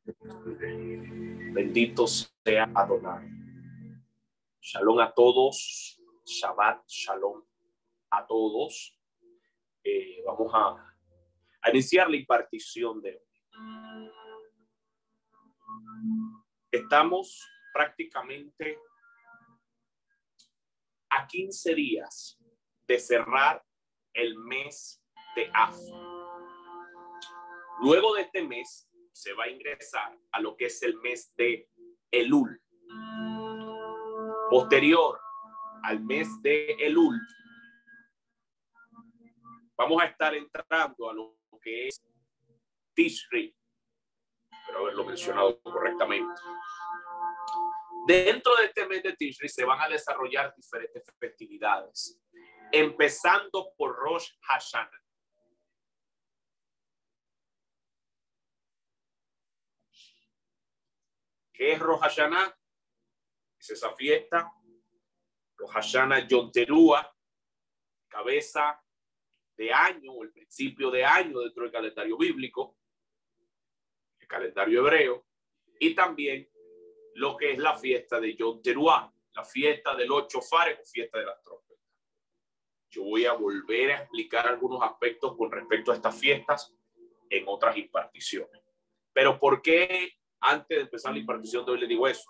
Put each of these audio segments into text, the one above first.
Bendito sea Adonai. Shalom a todos. Shabbat shalom a todos. Vamos a iniciar la impartición de hoy. Estamos prácticamente a 15 días de cerrar el mes de Av. Luego de este mes se va a ingresar a lo que es el mes de Elul. Posterior al mes de Elul, vamos a estar entrando a lo que es Tishri, pero haberlo mencionado correctamente. Dentro de este mes de Tishri se van a desarrollar diferentes festividades, empezando por Rosh Hashanah. ¿Qué es Rosh Hashanah? Es esa fiesta. Rosh Hashanah Yom Teruah, cabeza de año o el principio de año dentro del calendario bíblico, el calendario hebreo, y también lo que es la fiesta de Yom Teruah, la fiesta de los chofares o fiesta de las trompetas. Yo voy a volver a explicar algunos aspectos con respecto a estas fiestas en otras imparticiones. Pero ¿por qué antes de empezar la impartición de hoy le digo eso?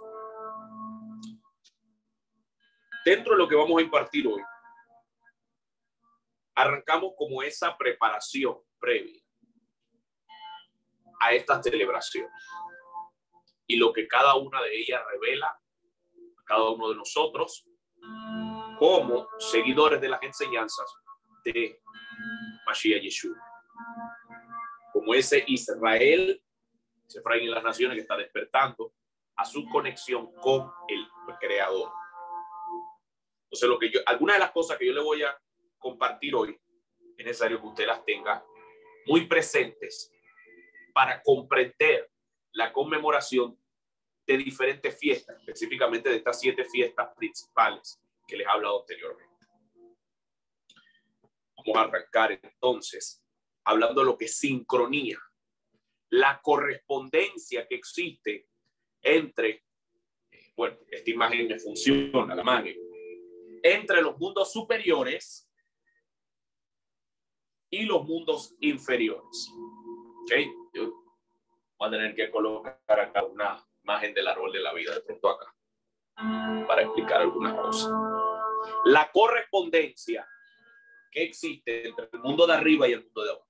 Dentro de lo que vamos a impartir hoy, arrancamos como esa preparación previa a esta celebración y lo que cada una de ellas revela a cada uno de nosotros como seguidores de las enseñanzas de Mashiach Yeshua, como ese Israel en las naciones que está despertando a su conexión con el Creador. Entonces, algunas de las cosas que yo le voy a compartir hoy es necesario que usted las tenga muy presentes para comprender la conmemoración de diferentes fiestas, específicamente de estas 7 fiestas principales que les he hablado anteriormente. Vamos a arrancar entonces hablando de lo que es sincronía, la correspondencia que existe entre, esta imagen me funciona, la imagen, entre los mundos superiores y los mundos inferiores. ¿Ok? Yo voy a tener que colocar acá una imagen del árbol de la vida de pronto acá para explicar algunas cosas. La correspondencia que existe entre el mundo de arriba y el mundo de abajo.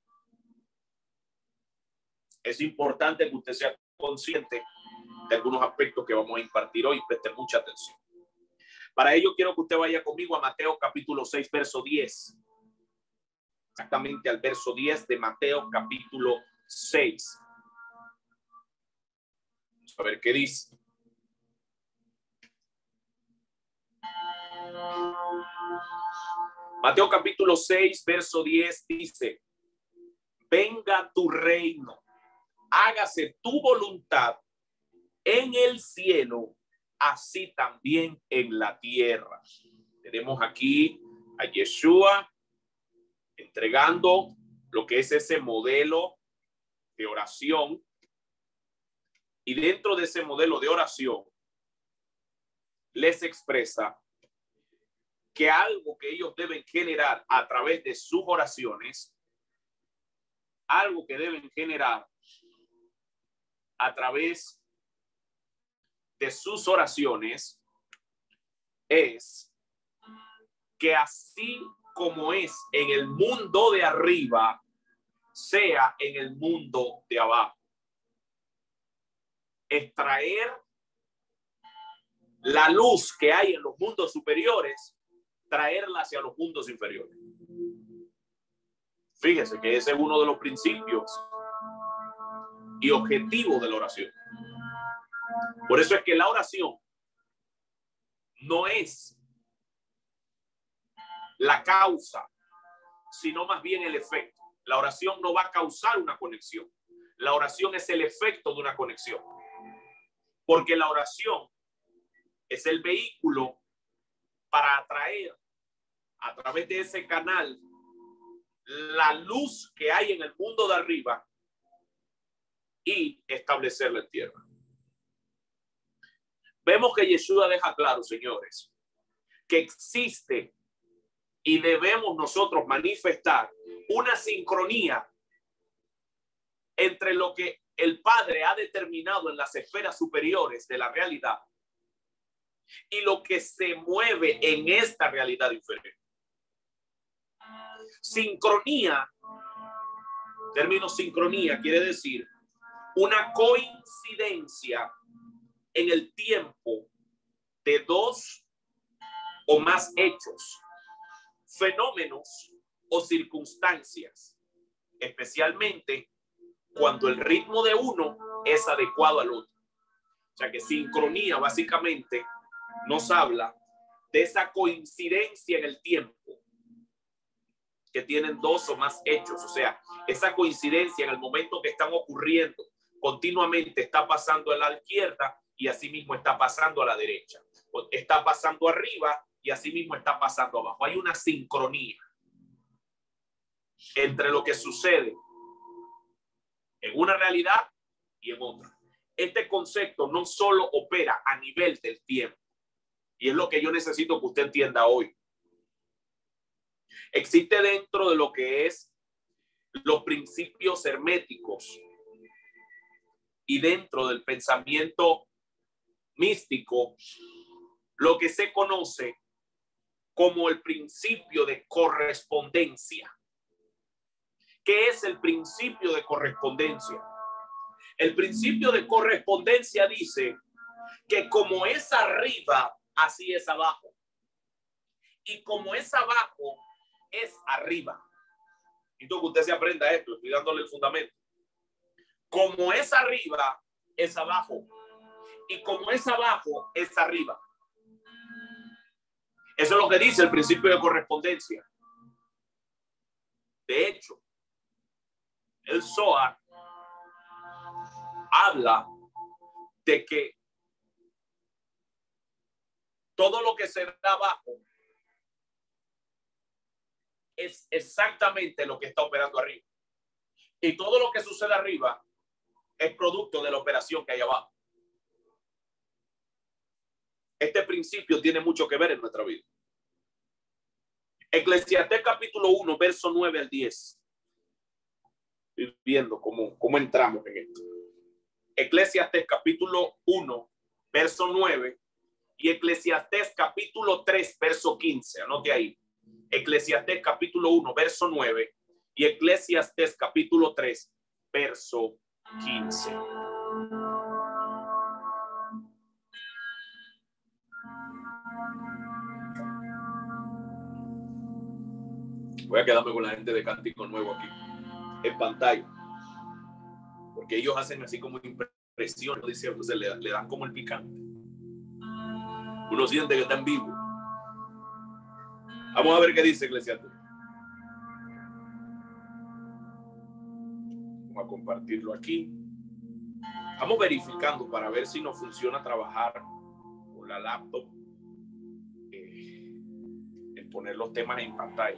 Es importante que usted sea consciente de algunos aspectos que vamos a impartir hoy y preste mucha atención. Para ello quiero que usted vaya conmigo a Mateo capítulo 6, verso 10. Exactamente al verso 10 de Mateo capítulo 6. Vamos a ver qué dice. Mateo capítulo 6, verso 10 dice: venga tu reino, hágase tu voluntad en el cielo, así también en la tierra. Tenemos aquí a Yeshua entregando lo que es ese modelo de oración, y dentro de ese modelo de oración les expresa que algo que ellos deben generar a través de sus oraciones, algo que deben generar a través de sus oraciones, es que así como es en el mundo de arriba, sea en el mundo de abajo. Extraer la luz que hay en los mundos superiores, traerla hacia los mundos inferiores. Fíjese que ese es uno de los principios y objetivos de la oración. Por eso es que la oración no es la causa, sino más bien el efecto. La oración no va a causar una conexión. La oración es el efecto de una conexión. Porque la oración es el vehículo para atraer a través de ese canal la luz que hay en el mundo de arriba y establecerla en tierra. Vemos que Yeshua deja claro, señores, que existe y debemos nosotros manifestar una sincronía entre lo que el Padre ha determinado en las esferas superiores de la realidad y lo que se mueve en esta realidad inferior. Sincronía, término sincronía quiere decir una coincidencia en el tiempo de dos o más hechos, fenómenos o circunstancias, especialmente cuando el ritmo de uno es adecuado al otro. O sea que sincronía básicamente nos habla de esa coincidencia en el tiempo que tienen dos o más hechos. O sea, esa coincidencia en el momento que están ocurriendo continuamente está pasando a la izquierda y asimismo está pasando a la derecha. Está pasando arriba y asimismo está pasando abajo. Hay una sincronía entre lo que sucede en una realidad y en otra. Este concepto no solo opera a nivel del tiempo, y es lo que yo necesito que usted entienda hoy. Existe dentro de lo que es los principios herméticos y dentro del pensamiento místico lo que se conoce como el principio de correspondencia. ¿Qué es el principio de correspondencia? El principio de correspondencia dice que como es arriba, así es abajo. Y como es abajo, es arriba. Y tú que usted se aprenda esto, estoy dándole el fundamento. Como es arriba, es abajo. Y como es abajo, es arriba. Eso es lo que dice el principio de correspondencia. De hecho, el Zohar habla de que todo lo que se da abajo es exactamente lo que está operando arriba. Y todo lo que sucede arriba es producto de la operación que hay abajo. Este principio tiene mucho que ver en nuestra vida. Eclesiastés capítulo 1, verso 9 al 10. Estoy viendo cómo entramos en esto. Eclesiastés capítulo 1, verso 9 y Eclesiastés capítulo 3, verso 15. Anote ahí. Eclesiastés capítulo 1, verso 9 y Eclesiastés capítulo 3, verso 15. Voy a quedarme con la gente de Cántico Nuevo aquí en pantalla, porque ellos hacen así como impresión, ¿no? Dice, entonces le dan como el picante. Uno siente que está en vivo. Vamos a ver qué dice Eclesiastés. Vamos a compartirlo aquí. Vamos verificando para ver si nos funciona trabajar con la laptop, en poner los temas en pantalla.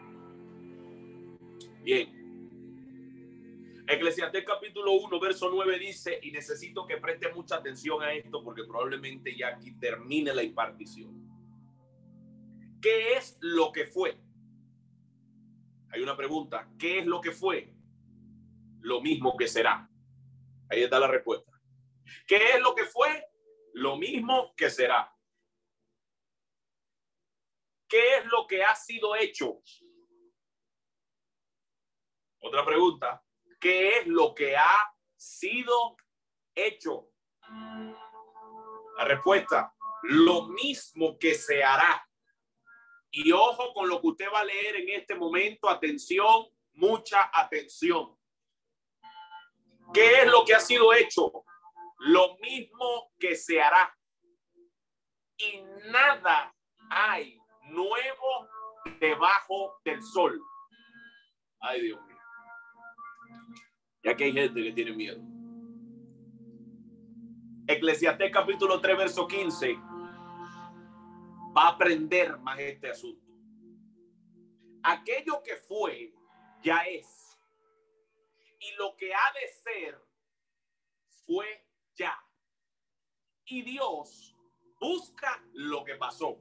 Bien. Eclesiastés capítulo 1, verso 9 dice, y necesito que preste mucha atención a esto porque probablemente ya aquí termine la impartición. ¿Qué es lo que fue? Hay una pregunta. ¿Qué es lo que fue? Lo mismo que será. Ahí está la respuesta. ¿Qué es lo que fue? Lo mismo que será. ¿Qué es lo que ha sido hecho? Otra pregunta. ¿Qué es lo que ha sido hecho? La respuesta, lo mismo que se hará. Y ojo con lo que usted va a leer en este momento. Atención, mucha atención. ¿Qué es lo que ha sido hecho? Lo mismo que se hará. Y nada hay nuevo debajo del sol. Ay, Dios mío. Ya que hay gente que tiene miedo. Eclesiastés capítulo 3, verso 15. Va a aprender más este asunto. Aquello que fue, ya es. Y lo que ha de ser, fue ya. Y Dios busca lo que pasó.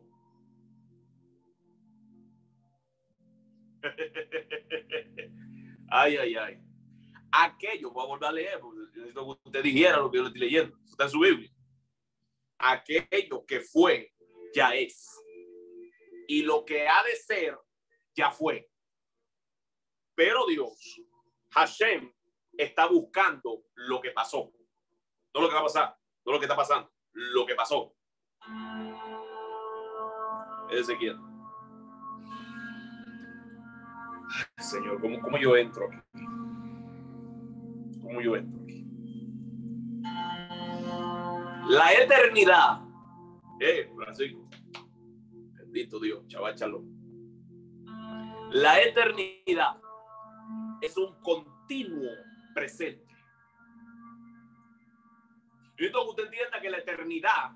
Ay, ay, ay. Aquello, voy a volver a leer, porque necesito que usted dijera lo que yo le estoy leyendo. Eso está en su Biblia. Aquello que fue, ya es. Y lo que ha de ser, ya fue. Pero Dios, Hashem, está buscando lo que pasó. No lo que va a pasar, no lo que está pasando, lo que pasó. Ezequiel. Señor, ¿cómo yo entro aquí? ¿Cómo yo entro aquí? La eternidad. Francisco. Bendito Dios, chaval, chalo. La eternidad es un continuo presente. Y esto que usted entienda que la eternidad,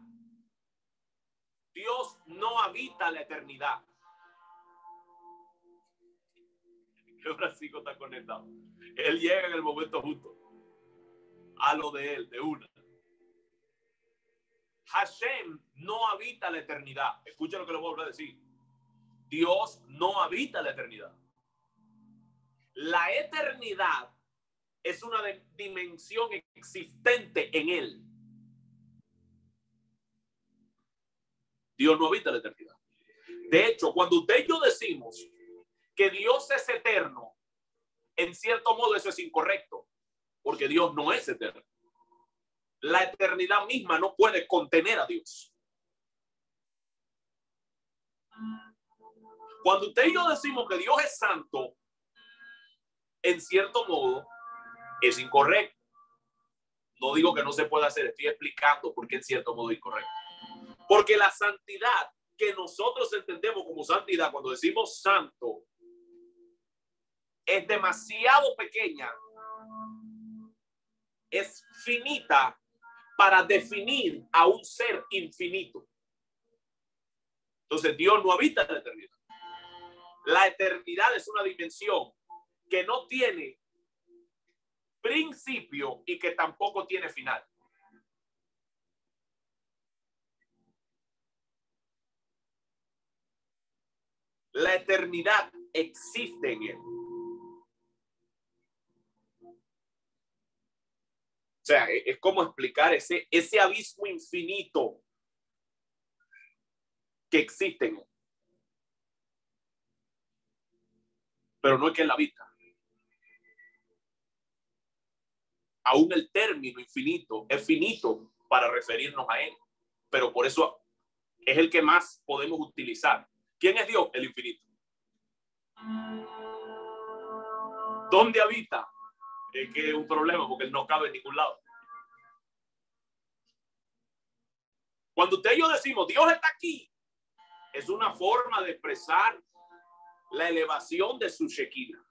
Dios no habita la eternidad. Francisco está conectado. Él llega en el momento justo a lo de él, de una. Hashem no habita la eternidad. Escucha lo que le voy a decir. Dios no habita la eternidad. La eternidad es una dimensión existente en él. Dios no habita la eternidad. De hecho, cuando usted y yo decimos que Dios es eterno, en cierto modo eso es incorrecto, porque Dios no es eterno. La eternidad misma no puede contener a Dios. Cuando usted y yo decimos que Dios es santo, en cierto modo es incorrecto. No digo que no se pueda hacer, estoy explicando por qué en cierto modo es incorrecto. Porque la santidad que nosotros entendemos como santidad, cuando decimos santo, es demasiado pequeña, es finita para definir a un ser infinito. Entonces Dios no habita en la eternidad. La eternidad es una dimensión que no tiene principio y que tampoco tiene final. La eternidad existe en él. O sea, es como explicar ese abismo infinito que existe en él. Pero no es que él habita. Aún el término infinito es finito para referirnos a él. Pero por eso es el que más podemos utilizar. ¿Quién es Dios? El infinito. ¿Dónde habita? Es que es un problema porque él no cabe en ningún lado. Cuando usted y yo decimos Dios está aquí, es una forma de expresar la elevación de su Shekinah,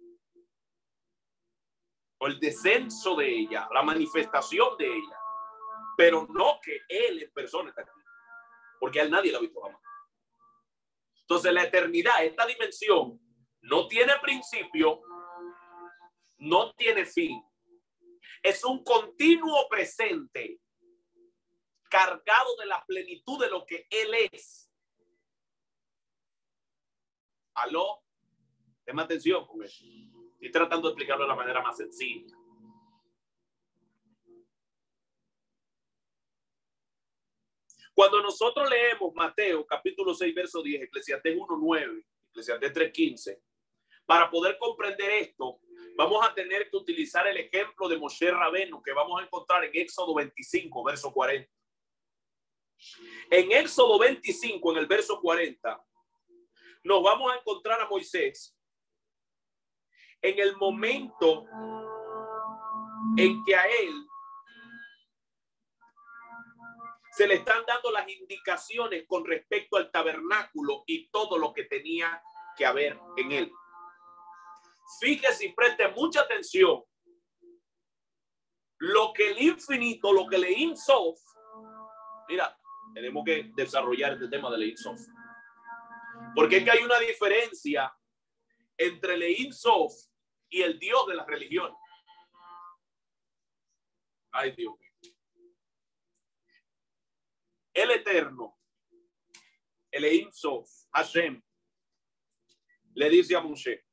o el descenso de ella, la manifestación de ella, pero no que él en persona está aquí, porque a él nadie lo ha visto jamás. Entonces la eternidad, esta dimensión, no tiene principio, no tiene fin. Es un continuo presente cargado de la plenitud de lo que él es. Aló, tenme atención con eso. Estoy tratando de explicarlo de la manera más sencilla. Cuando nosotros leemos Mateo capítulo 6 verso 10, Eclesiastés 1:9, Eclesiastés 3:15, para poder comprender esto, vamos a tener que utilizar el ejemplo de Moshe Rabenu que vamos a encontrar en Éxodo 25 verso 40. En Éxodo 25, en el verso 40, nos vamos a encontrar a Moisés en el momento en que a él se le están dando las indicaciones con respecto al tabernáculo y todo lo que tenía que haber en él. Fíjese y preste mucha atención. Lo que el infinito, lo que el Ein Sof, mira, tenemos que desarrollar este tema del Ein Sof. Porque es que hay una diferencia entre el Ein Sof y el Dios de la religión. Ay, Dios mío. El Eterno, el Elohim Sof, Hashem, le dice a Moshe,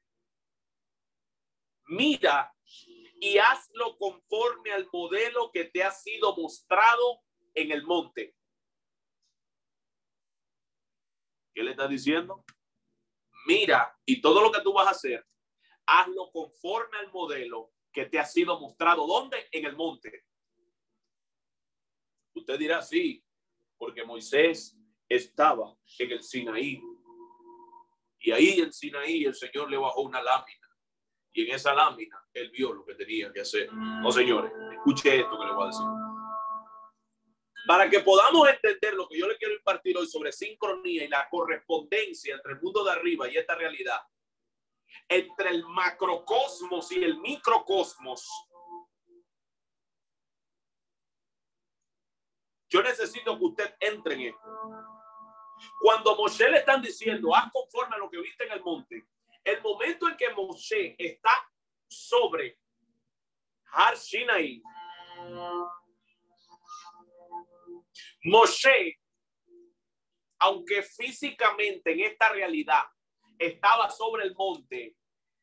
mira y hazlo conforme al modelo que te ha sido mostrado en el monte. ¿Qué le está diciendo? Mira, y todo lo que tú vas a hacer, hazlo conforme al modelo que te ha sido mostrado. ¿Dónde? En el monte. Usted dirá, sí, porque Moisés estaba en el Sinaí. Y ahí en Sinaí el Señor le bajó una lámina. Y en esa lámina él vio lo que tenía que hacer. No, señores, escuche esto que le voy a decir. Para que podamos entender lo que yo le quiero impartir hoy sobre sincronía y la correspondencia entre el mundo de arriba y esta realidad, entre el macrocosmos y el microcosmos, yo necesito que usted entre en esto. Cuando a Moshe le están diciendo, haz conforme a lo que viste en el monte, el momento en que Moshe está sobre Har Sinai, Moshe, aunque físicamente en esta realidad estaba sobre el monte,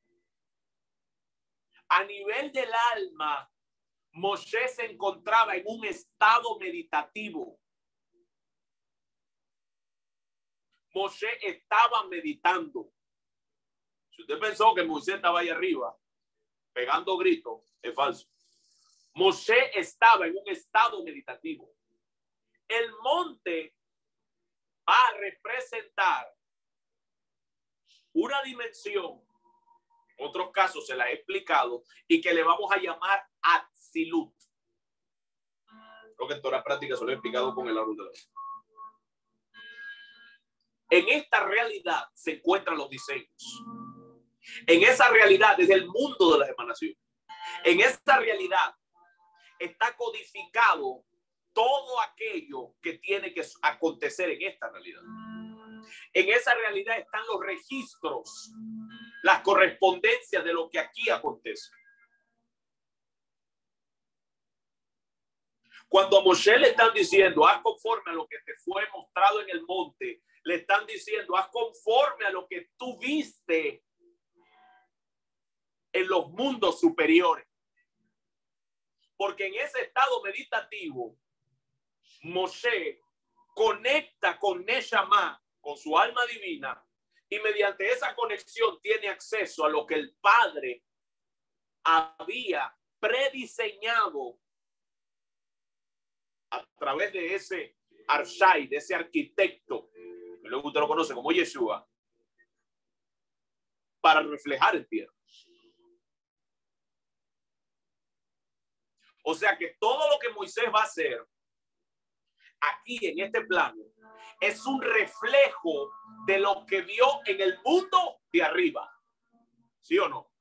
a nivel del alma, Moshe se encontraba en un estado meditativo. Moshe estaba meditando. Si usted pensó que Moshe estaba ahí arriba pegando gritos, es falso. Moshe estaba en un estado meditativo. El monte va a representar una dimensión, en otros casos se la he explicado, y que le vamos a llamar Atzilut. Creo que en toda la práctica se lo he explicado con el árbol de la vida. En esta realidad se encuentran los diseños. En esa realidad, desde el mundo de las emanaciones, en esta realidad está codificado todo aquello que tiene que acontecer en esta realidad. En esa realidad están los registros, las correspondencias de lo que aquí acontece. Cuando a Moshe le están diciendo, haz conforme a lo que te fue mostrado en el monte, le están diciendo, haz conforme a lo que tú viste en los mundos superiores. Porque en ese estado meditativo, Moshe conecta con Neshama, con su alma divina, y mediante esa conexión tiene acceso a lo que el Padre había prediseñado a través de ese Arshai, de ese arquitecto, que luego usted lo conoce como Yeshua, para reflejar en tierra. O sea que todo lo que Moisés va a hacer aquí en este plano es un reflejo de lo que vio en el mundo de arriba. ¿Sí o no?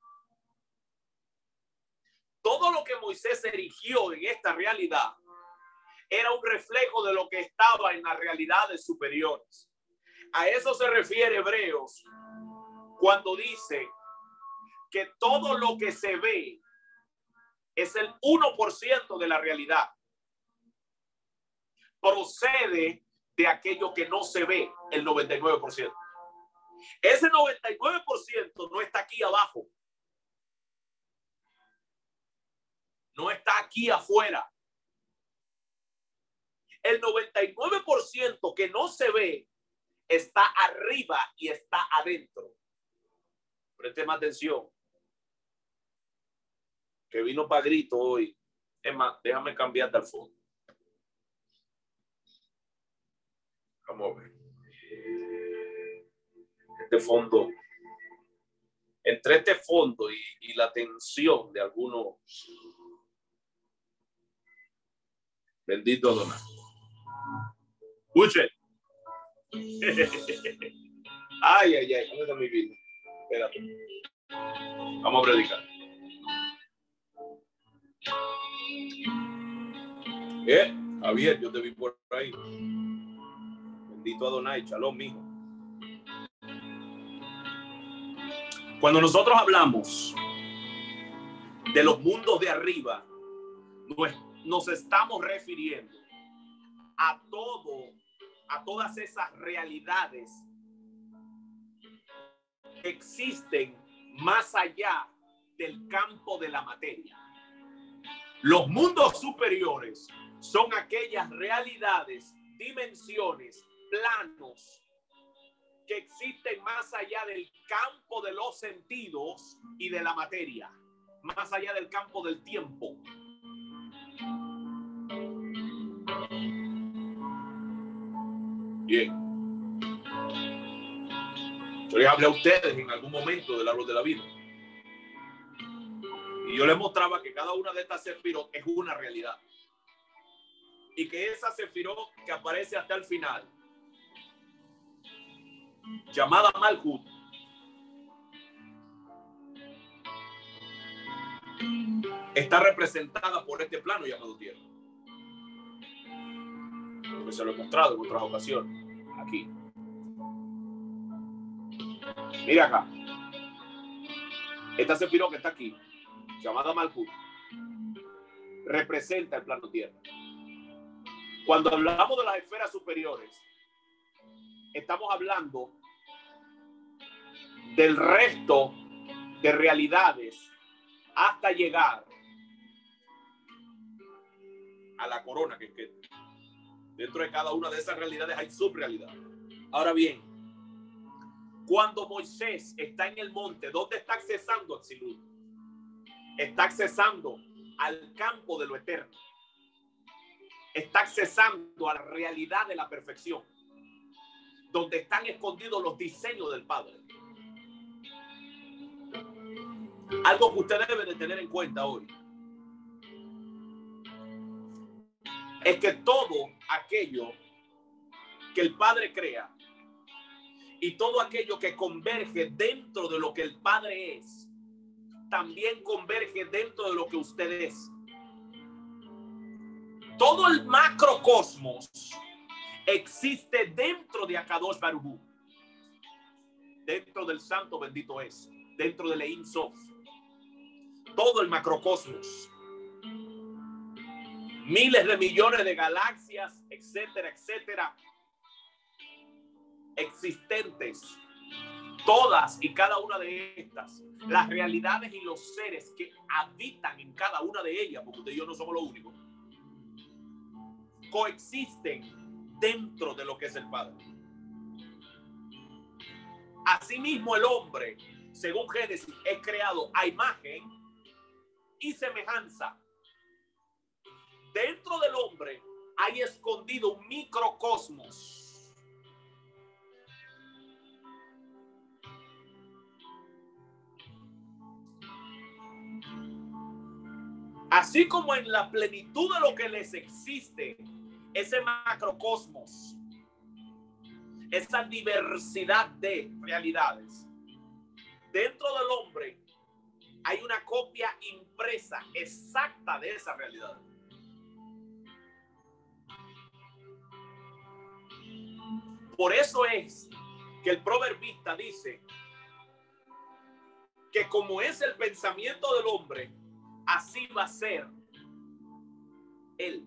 Todo lo que Moisés erigió en esta realidad era un reflejo de lo que estaba en las realidades superiores. A eso se refiere Hebreos cuando dice que todo lo que se ve es el 1% de la realidad. Procede de aquello que no se ve, el 99%. Ese 99% no está aquí abajo. No está aquí afuera. El 99% que no se ve está arriba y está adentro. Preste más atención. Que vino para grito hoy. Es más, déjame cambiarte al fondo. Vamos a ver. Este fondo. Entre este fondo y la tensión de algunos. Bendito Adonai. Escuchen. Ay, ay, ay. ¿Dónde está mi vida? Espérate. Vamos a predicar. Javier, yo te vi por ahí. Bendito Adonai, shalom, mijo. Cuando nosotros hablamos de los mundos de arriba, nos estamos refiriendo a todas esas realidades que existen más allá del campo de la materia. Los mundos superiores son aquellas realidades, dimensiones, planos que existen más allá del campo de los sentidos y de la materia, más allá del campo del tiempo. Bien. Yo les hablé a ustedes en algún momento del árbol de la vida. Y yo les mostraba que cada una de estas sefirot es una realidad. Y que esa sefirot que aparece hasta el final, llamada Malhut, está representada por este plano llamado Tierra. Porque se lo he mostrado en otras ocasiones. Aquí. Mira acá. Esta sefirot que está aquí, llamada Malhut, representa el plano Tierra. Cuando hablamos de las esferas superiores, estamos hablando del resto de realidades hasta llegar a la corona, que dentro de cada una de esas realidades hay subrealidades. Ahora bien, cuando Moisés está en el monte, ¿dónde está accesando a Silud? Está accesando al campo de lo eterno. Está accesando a la realidad de la perfección, donde están escondidos los diseños del Padre. Algo que usted debe de tener en cuenta hoy es que todo aquello que el Padre crea y todo aquello que converge dentro de lo que el Padre es, también converge dentro de lo que usted es. Todo el macrocosmos existe dentro de Akadosh Baruj Hu, dentro del Santo bendito es, dentro del Ein Sof. Todo el macrocosmos, miles de millones de galaxias, etcétera, etcétera, existentes, todas y cada una de estas, las realidades y los seres que habitan en cada una de ellas, porque usted y yo no somos los únicos, coexisten dentro de lo que es el Padre. Asimismo, el hombre, según Génesis, es creado a imagen y semejanza. Dentro del hombre hay escondido un microcosmos. Así como en la plenitud de lo que les existe, ese macrocosmos, esa diversidad de realidades, dentro del hombre hay una copia impresa exacta de esa realidad. Por eso es que el proverbista dice que como es el pensamiento del hombre, así va a ser él.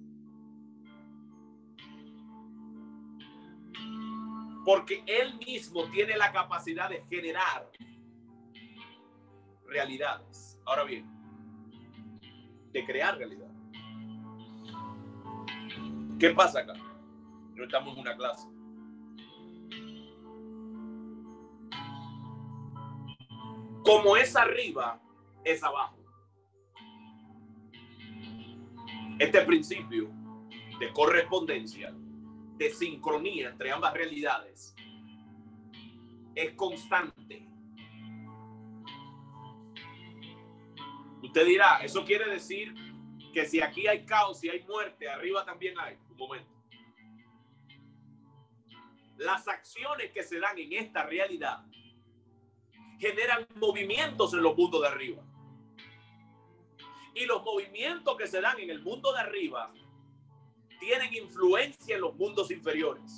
Porque él mismo tiene la capacidad de generar realidades. Ahora bien, de crear realidad. ¿Qué pasa acá? No estamos en una clase. Como es arriba, es abajo. Este principio de correspondencia, de sincronía entre ambas realidades, es constante. Usted dirá, eso quiere decir que si aquí hay caos y hay muerte, arriba también hay. Un momento. Las acciones que se dan en esta realidad generan movimientos en los mundos de arriba. Y los movimientos que se dan en el mundo de arriba tienen influencia en los mundos inferiores.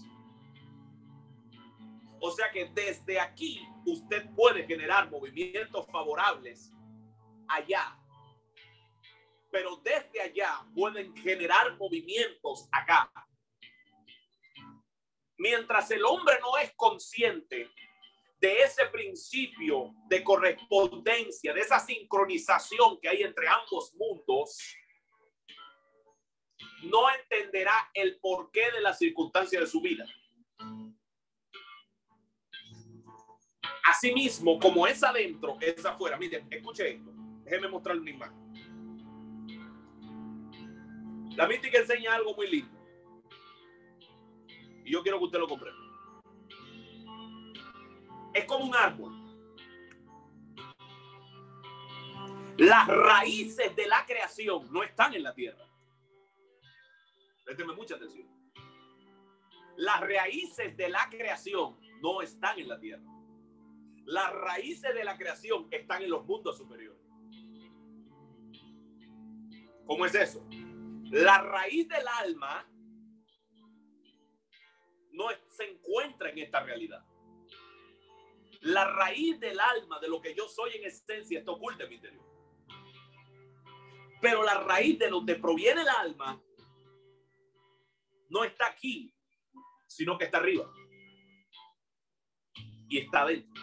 O sea que desde aquí usted puede generar movimientos favorables allá. pero desde allá pueden generar movimientos acá. Mientras el hombre no es consciente de ese principio de correspondencia, de esa sincronización que hay entre ambos mundos, no entenderá el porqué de las circunstancias de su vida. Asimismo, como es adentro, es afuera. Miren, escuche esto. Déjenme mostrarle una imagen. La mística enseña algo muy lindo. Y yo quiero que usted lo comprenda. Es como un árbol. Las raíces de la creación no están en la tierra. Présteme mucha atención. Las raíces de la creación no están en la tierra. Las raíces de la creación están en los mundos superiores. ¿Cómo es eso? La raíz del alma no se encuentra en esta realidad. La raíz del alma, de lo que yo soy en esencia, está oculta en mi interior. Pero la raíz de donde proviene el alma no está aquí, sino que está arriba. Y está adentro.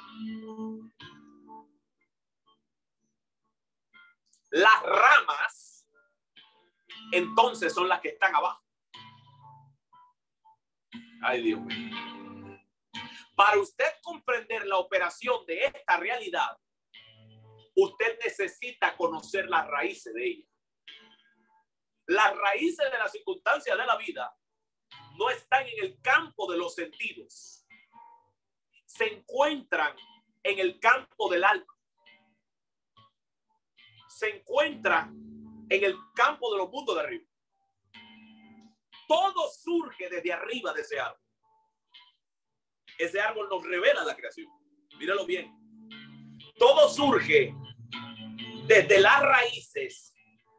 Las ramas, entonces, son las que están abajo. Ay, Dios mío. Para usted comprender la operación de esta realidad, usted necesita conocer las raíces de ella. Las raíces de las circunstancias de la vida no están en el campo de los sentidos. Se encuentran en el campo del alma. Se encuentran en el campo de los mundos de arriba. Todo surge desde arriba de ese árbol. Ese árbol nos revela la creación. Míralo bien. Todo surge desde las raíces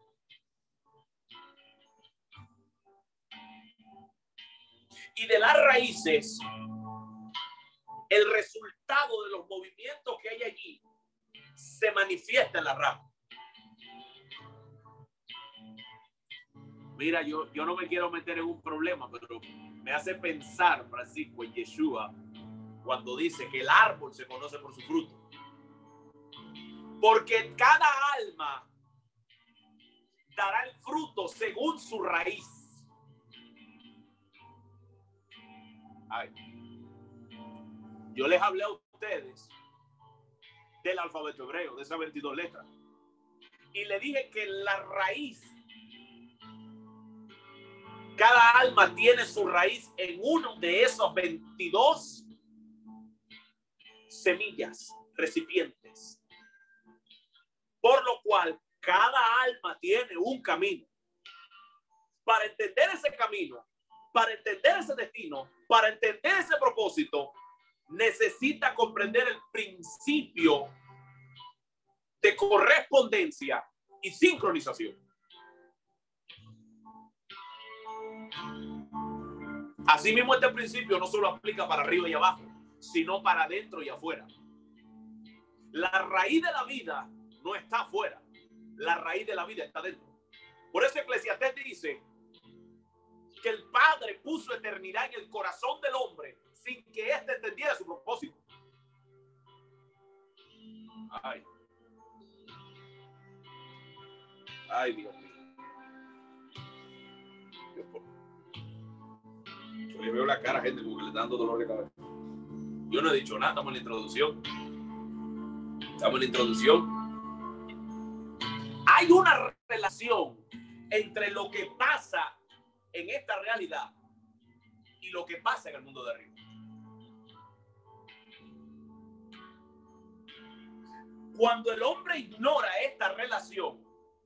y de las raíces el resultado de los movimientos que hay allí se manifiesta en la rama. Mira, yo no me quiero meter en un problema, pero me hace pensar Francisco en Yeshua cuando dice que el árbol se conoce por su fruto. Porque cada alma dará el fruto según su raíz. Ay. Yo les hablé a ustedes del alfabeto hebreo, de esas 22 letras. Y le dije que la raíz, cada alma tiene su raíz en uno de esos 22 semillas, recipientes. Por lo cual, cada alma tiene un camino. Para entender ese camino, para entender ese destino, para entender ese propósito, necesita comprender el principio de correspondencia y sincronización. Asimismo, este principio no solo aplica para arriba y abajo, sino para adentro y afuera. La raíz de la vida no está afuera, la raíz de la vida está dentro. Por eso Eclesiastés dice que el Padre puso eternidad en el corazón del hombre sin que éste entendiera su propósito. Ay. Ay, Dios mío. Yo le veo la cara a gente como que le está dando dolor de cabeza. Yo no he dicho nada, estamos en la introducción. Estamos en la introducción. Hay una relación entre lo que pasa en esta realidad y lo que pasa en el mundo de arriba. Cuando el hombre ignora esta relación,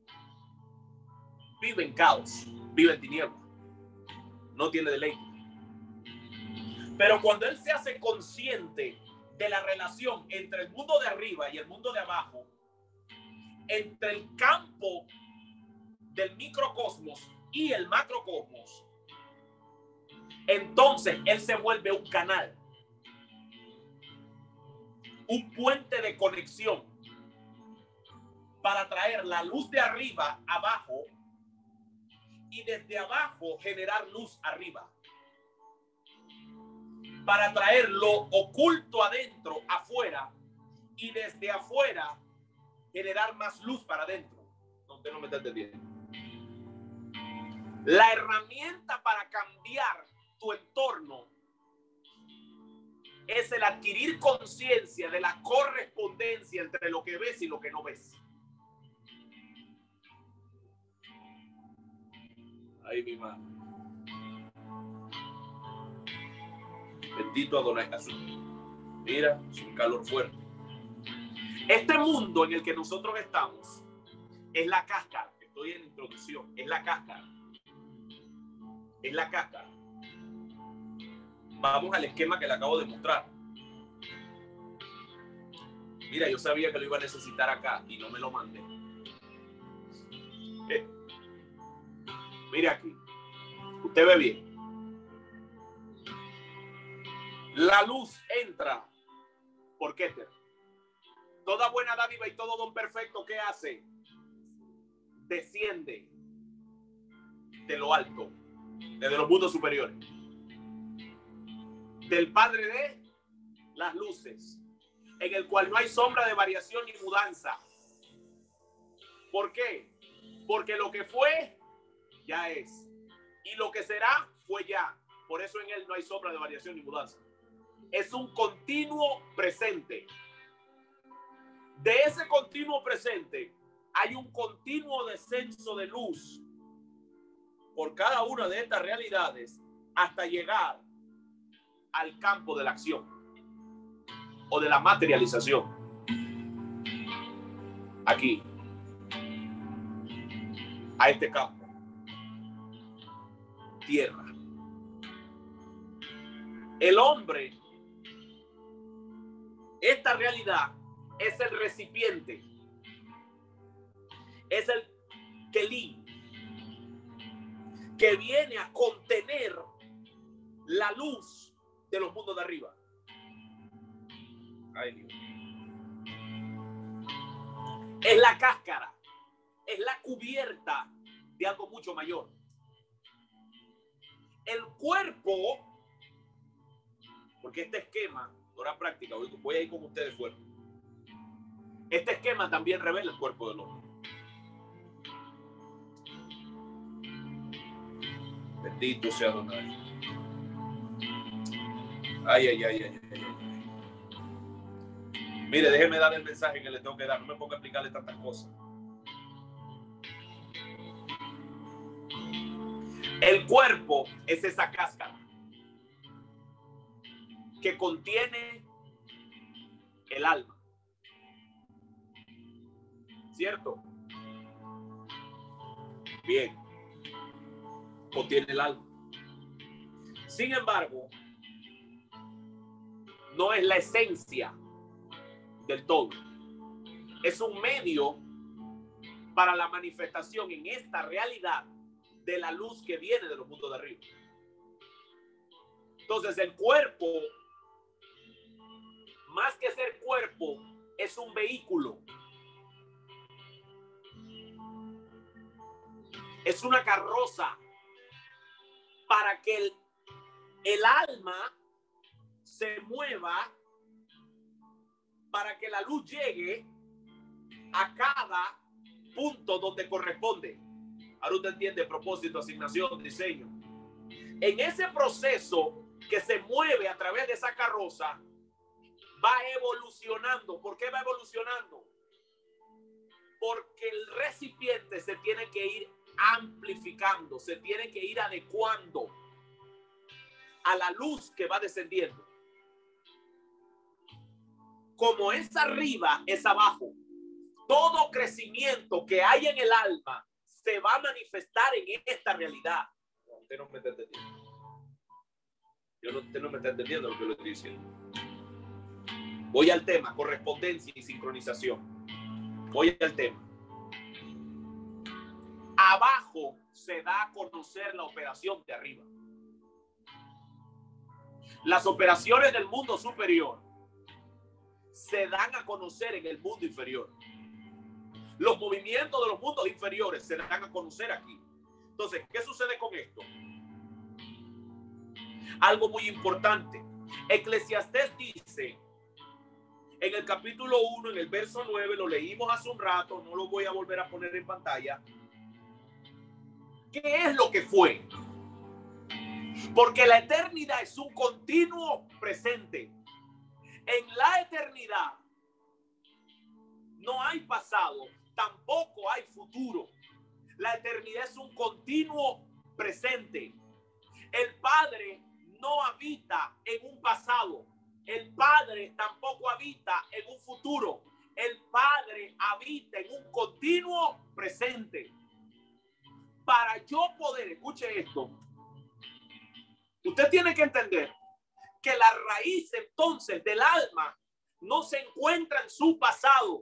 vive en caos, vive en tinieblas, no tiene deleite. Pero cuando él se hace consciente de la relación entre el mundo de arriba y el mundo de abajo, entre el campo del microcosmos y el macrocosmos, entonces él se vuelve un canal, un puente de conexión para traer la luz de arriba abajo y desde abajo generar luz arriba. Para traer lo oculto adentro afuera y desde afuera generar más luz para adentro. No, usted no me está entendiendo. La herramienta para cambiar tu entorno es el adquirir conciencia de la correspondencia entre lo que ves y lo que no ves. Ahí mi madre. Bendito Adonai Jesús. Mira, es un calor fuerte. Este mundo en el que nosotros estamos es la cáscara. Estoy en la introducción. Es la cáscara. Es la cáscara. Vamos al esquema que le acabo de mostrar. Mira, yo sabía que lo iba a necesitar acá y no me lo mandé. Mire aquí. Usted ve bien. La luz entra por Keter. Toda buena dádiva y todo don perfecto, ¿qué hace? Desciende de lo alto, desde los mundos superiores. Del Padre de las luces, en el cual no hay sombra de variación ni mudanza. ¿Por qué? Porque lo que fue, ya es. Y lo que será, fue ya. Por eso en él no hay sombra de variación ni mudanza. Es un continuo presente. De ese continuo presente hay un continuo descenso de luz por cada una de estas realidades hasta llegar al campo de la acción o de la materialización. Aquí, a este campo, tierra. El hombre, esta realidad es el recipiente, es el kelí que viene a contener la luz de los mundos de arriba. Ay, Dios. Es la cáscara, es la cubierta de algo mucho mayor. El cuerpo, porque este esquema, hora práctica, voy a ir con ustedes fuera. Este esquema también revela el cuerpo del hombre. Bendito sea Adonai. Ay, ay, ay, ay, ay, ay. Mire, déjeme dar el mensaje que le tengo que dar. No me ponga a explicarle tantas cosas. El cuerpo es esa cáscara que contiene el alma. ¿Cierto? Bien. Contiene el alma. Sin embargo, no es la esencia del todo. Es un medio para la manifestación en esta realidad de la luz que viene de los mundos de arriba. Entonces, el cuerpo, más que ser cuerpo, es un vehículo. Es una carroza para que el alma se mueva, para que la luz llegue a cada punto donde corresponde. Ahora usted entiende propósito, asignación, diseño. En ese proceso que se mueve a través de esa carroza, va evolucionando. ¿Por qué va evolucionando? Porque el recipiente se tiene que ir amplificando, se tiene que ir adecuando a la luz que va descendiendo. Como es arriba, es abajo. Todo crecimiento que hay en el alma se va a manifestar en esta realidad. Usted no me está entendiendo. Usted no me está entendiendo lo que le estoy diciendo. Voy al tema, correspondencia y sincronización. Voy al tema. Abajo se da a conocer la operación de arriba. Las operaciones del mundo superior se dan a conocer en el mundo inferior. Los movimientos de los mundos inferiores se dan a conocer aquí. Entonces, ¿qué sucede con esto? Algo muy importante. Eclesiastés dice, en el capítulo 1, en el verso 9, lo leímos hace un rato, no lo voy a volver a poner en pantalla. ¿Qué es lo que fue? Porque la eternidad es un continuo presente. En la eternidad no hay pasado, tampoco hay futuro. La eternidad es un continuo presente. El Padre no habita en un pasado. El Padre tampoco habita en un futuro. El Padre habita en un continuo presente. Para yo poder, escuche esto, usted tiene que entender que la raíz entonces del alma no se encuentra en su pasado.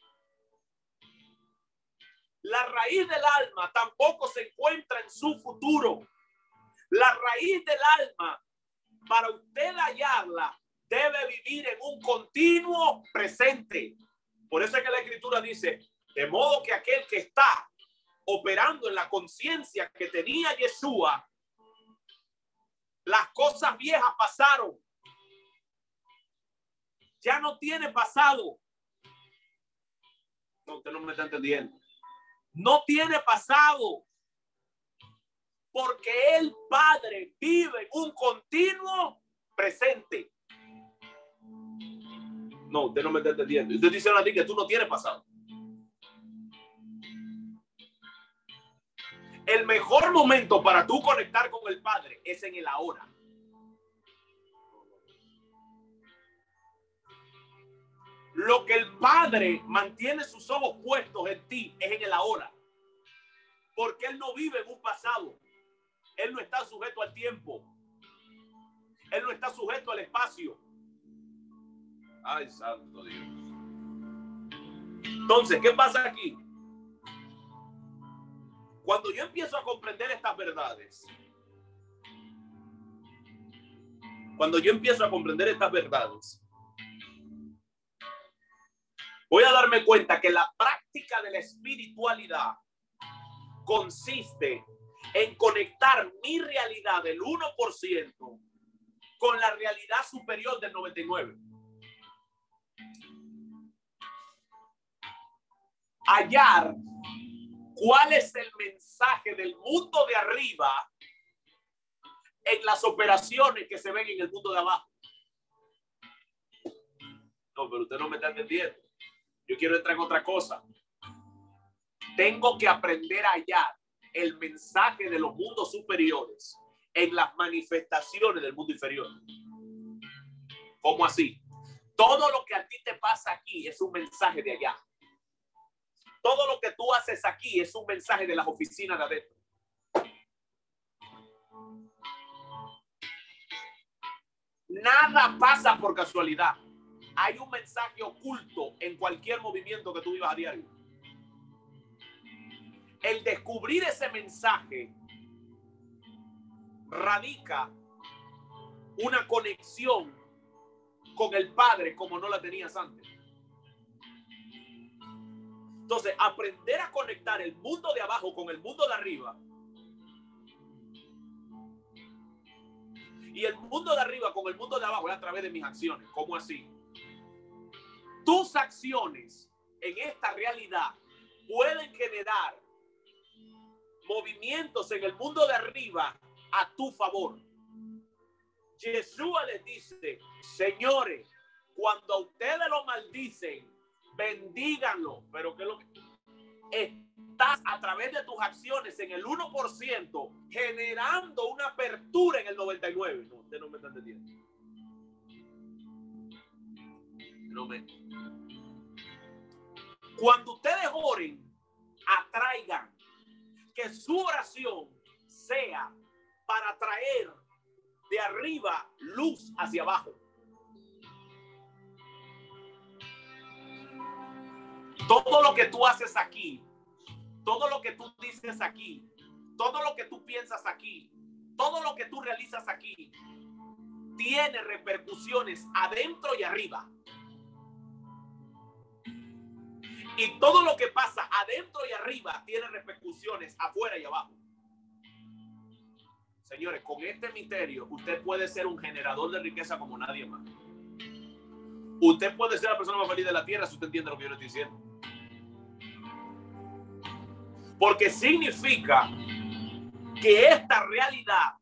La raíz del alma tampoco se encuentra en su futuro. La raíz del alma, para usted hallarla, debe vivir en un continuo presente. Por eso es que la Escritura dice, de modo que aquel que está operando en la conciencia que tenía Yeshua, las cosas viejas pasaron. Ya no tiene pasado. No, usted no me está entendiendo. No tiene pasado. Porque el Padre vive en un continuo presente. No, usted no me está entendiendo. Usted dice a ti que tú no tienes pasado. El mejor momento para tú conectar con el Padre es en el ahora. Lo que el Padre mantiene sus ojos puestos en ti es en el ahora. Porque Él no vive en un pasado. Él no está sujeto al tiempo. Él no está sujeto al espacio. Ay, santo Dios. Entonces, ¿qué pasa aquí? Cuando yo empiezo a comprender estas verdades, voy a darme cuenta que la práctica de la espiritualidad consiste en conectar mi realidad del 1% con la realidad superior del 99%. Hallar cuál es el mensaje del mundo de arriba en las operaciones que se ven en el mundo de abajo. No, pero usted no me está entendiendo. Yo quiero entrar en otra cosa. Tengo que aprender a hallar el mensaje de los mundos superiores en las manifestaciones del mundo inferior. ¿Cómo así? Todo lo que a ti te pasa aquí es un mensaje de allá. Todo lo que tú haces aquí es un mensaje de las oficinas de adentro. Nada pasa por casualidad. Hay un mensaje oculto en cualquier movimiento que tú vivas a diario. El descubrir ese mensaje radica una conexión con el Padre como no la tenías antes. Entonces, aprender a conectar el mundo de abajo con el mundo de arriba y el mundo de arriba con el mundo de abajo es a través de mis acciones. ¿Cómo así? Tus acciones en esta realidad pueden generar movimientos en el mundo de arriba a tu favor. Yeshua les dice, señores, cuando a ustedes lo maldicen, bendíganlo. Pero ¿qué es lo que estás a través de tus acciones en el 1% generando una apertura en el 99%? No, usted no me está entendiendo. No me... Cuando ustedes oren, atraigan que su oración sea para traer de arriba luz hacia abajo. Todo lo que tú haces aquí, todo lo que tú dices aquí, todo lo que tú piensas aquí, todo lo que tú realizas aquí, tiene repercusiones adentro y arriba. Y todo lo que pasa adentro y arriba tiene repercusiones afuera y abajo. Señores, con este misterio, usted puede ser un generador de riqueza como nadie más. Usted puede ser la persona más feliz de la tierra si usted entiende lo que yo le estoy diciendo. Porque significa que esta realidad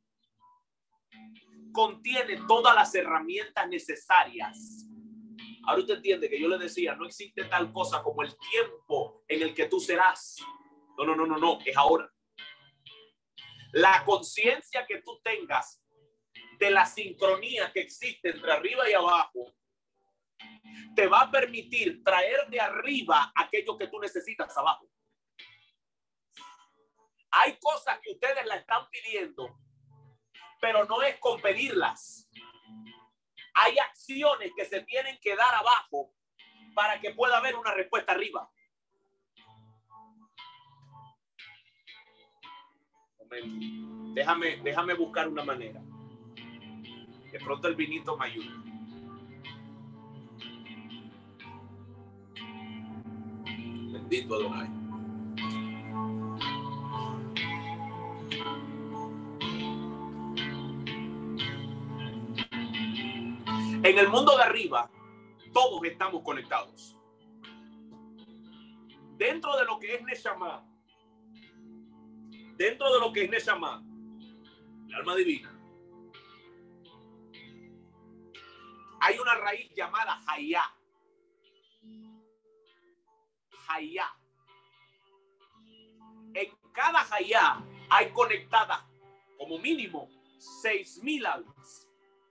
contiene todas las herramientas necesarias. Ahora usted entiende que yo le decía, no existe tal cosa como el tiempo en el que tú serás. No, es ahora. La conciencia que tú tengas de la sincronía que existe entre arriba y abajo te va a permitir traer de arriba aquello que tú necesitas abajo. Hay cosas que ustedes la están pidiendo, pero no es con pedirlas. Hay acciones que se tienen que dar abajo para que pueda haber una respuesta arriba. Déjame buscar una manera. De pronto el vinito me ayuda. Bendito Adonai. En el mundo de arriba, todos estamos conectados. Dentro de lo que es Neshama, el alma divina, hay una raíz llamada Hayá. En cada Hayá hay conectadas como mínimo 6,000 almas.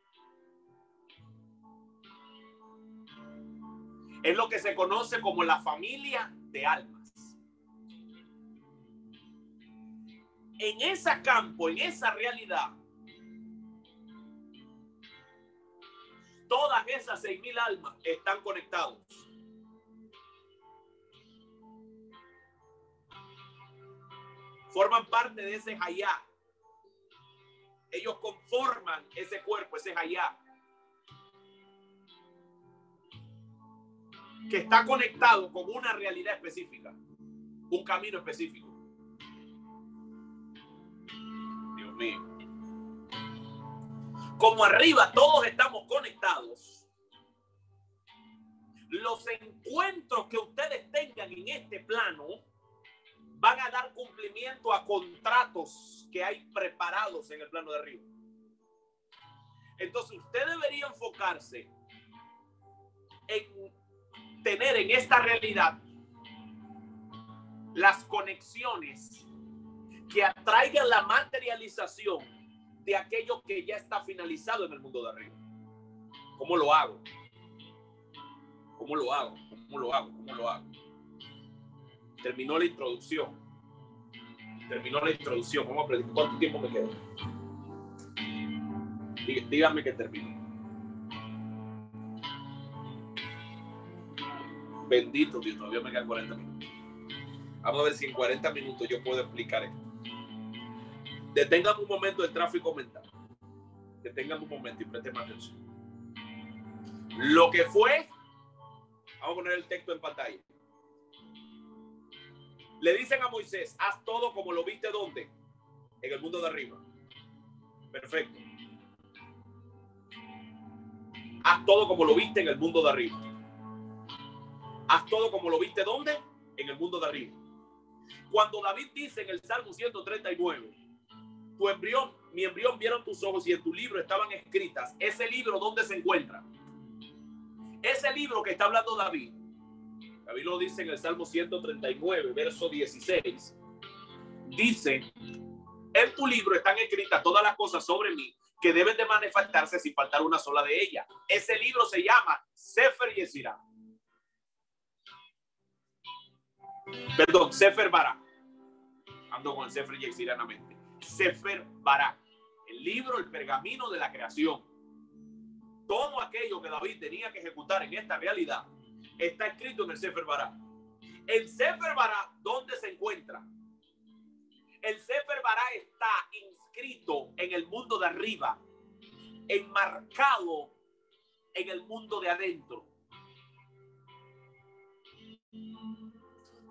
Es lo que se conoce como la familia de almas. En ese campo, en esa realidad, todas esas 6,000 almas están conectados. Forman parte de ese Hayá. Ellos conforman ese cuerpo, ese Hayá, que está conectado con una realidad específica, un camino específico. Dios mío. Como arriba todos estamos conectados, los encuentros que ustedes tengan en este plano van a dar cumplimiento a contratos que hay preparados en el plano de arriba. Entonces usted debería enfocarse en tener en esta realidad las conexiones que atraigan la materialización de aquello que ya está finalizado en el mundo de arriba. ¿Cómo lo hago? Terminó la introducción. Vamos a predicar. ¿Cuánto tiempo me queda? Dígame que terminó. Bendito Dios, todavía me quedan 40 minutos. Vamos a ver si en 40 minutos yo puedo explicar esto. Detengan un momento el tráfico mental. Detengan un momento y presten atención. Lo que fue, vamos a poner el texto en pantalla. Le dicen a Moisés, haz todo como lo viste, ¿dónde? En el mundo de arriba. Perfecto. Haz todo como lo viste en el mundo de arriba. Haz todo como lo viste, ¿dónde? En el mundo de arriba. Cuando David dice en el Salmo 139, mi embrión vieron tus ojos y en tu libro estaban escritas, ese libro, ¿dónde se encuentra? Ese libro que está hablando David lo dice en el Salmo 139, verso 16. Dice, en tu libro están escritas todas las cosas sobre mí que deben de manifestarse sin faltar una sola de ellas. Ese libro se llama Sefer Yetzirah. Perdón, Sefer Bará. Ando con el Sefer Yetzirah en la mente. Sefer Bará, el libro, el pergamino de la creación. Todo aquello que David tenía que ejecutar en esta realidad está escrito en el Sefer Bará. El Sefer Bará, ¿dónde se encuentra? El Sefer Bará está inscrito en el mundo de arriba, enmarcado en el mundo de adentro.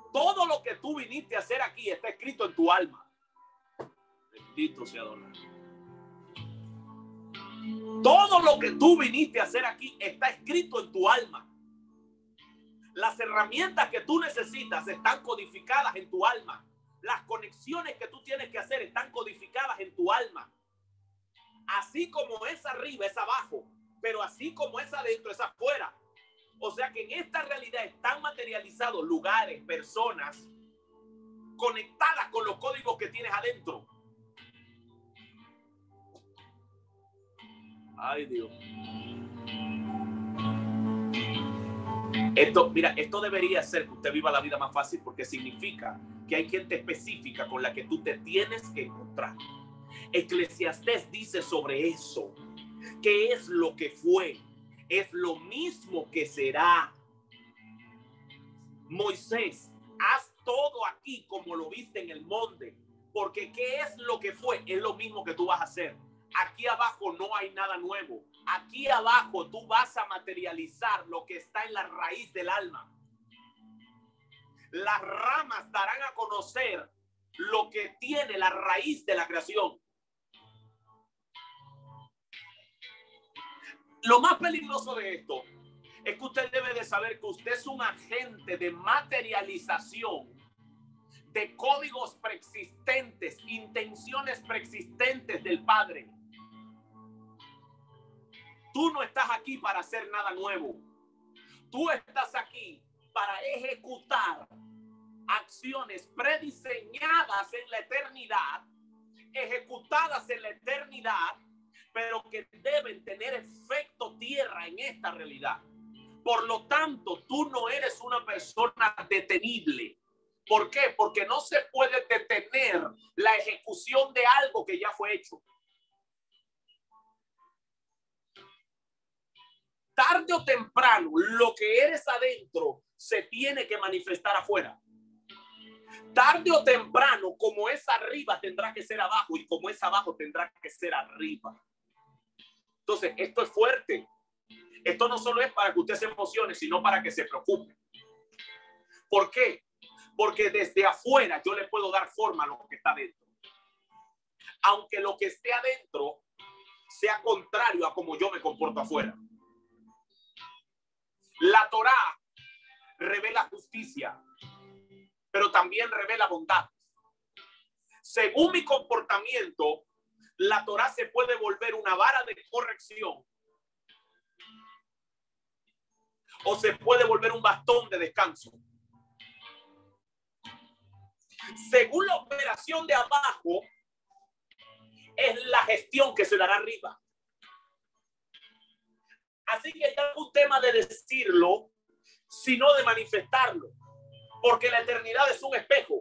Todo lo que tú viniste a hacer aquí está escrito en tu alma. Bendito sea Dios. Todo lo que tú viniste a hacer aquí está escrito en tu alma. Las herramientas que tú necesitas están codificadas en tu alma. Las conexiones que tú tienes que hacer están codificadas en tu alma. Así como es arriba, es abajo. Pero así como es adentro, es afuera. O sea que en esta realidad están materializados lugares, personas conectadas con los códigos que tienes adentro. Ay, Dios. Esto debería ser que usted viva la vida más fácil, porque significa que hay gente específica con la que tú te tienes que encontrar. Eclesiastés dice sobre eso, que es lo que fue, es lo mismo que será. Moisés, haz todo aquí como lo viste en el monte, porque ¿qué es lo que fue? Es lo mismo que tú vas a hacer. Aquí abajo no hay nada nuevo. Aquí abajo tú vas a materializar lo que está en la raíz del alma. Las ramas darán a conocer lo que tiene la raíz de la creación. Lo más peligroso de esto es que usted debe de saber que usted es un agente de materialización de códigos preexistentes, intenciones preexistentes del Padre. Tú no estás aquí para hacer nada nuevo. Tú estás aquí para ejecutar acciones prediseñadas en la eternidad, ejecutadas en la eternidad, pero que deben tener efecto tierra en esta realidad. Por lo tanto, tú no eres una persona detenible. ¿Por qué? Porque no se puede detener la ejecución de algo que ya fue hecho. Tarde o temprano, lo que eres adentro se tiene que manifestar afuera. Tarde o temprano, como es arriba, tendrá que ser abajo, y como es abajo, tendrá que ser arriba. Entonces, esto es fuerte. Esto no solo es para que usted se emocione, sino para que se preocupe. ¿Por qué? Porque desde afuera yo le puedo dar forma a lo que está adentro. Aunque lo que esté adentro sea contrario a como yo me comporto afuera. La Torá revela justicia, pero también revela bondad. Según mi comportamiento, la Torá se puede volver una vara de corrección o se puede volver un bastón de descanso. Según la operación de abajo, es la gestión que se dará arriba. Así que ya no es un tema de decirlo, sino de manifestarlo. Porque la eternidad es un espejo.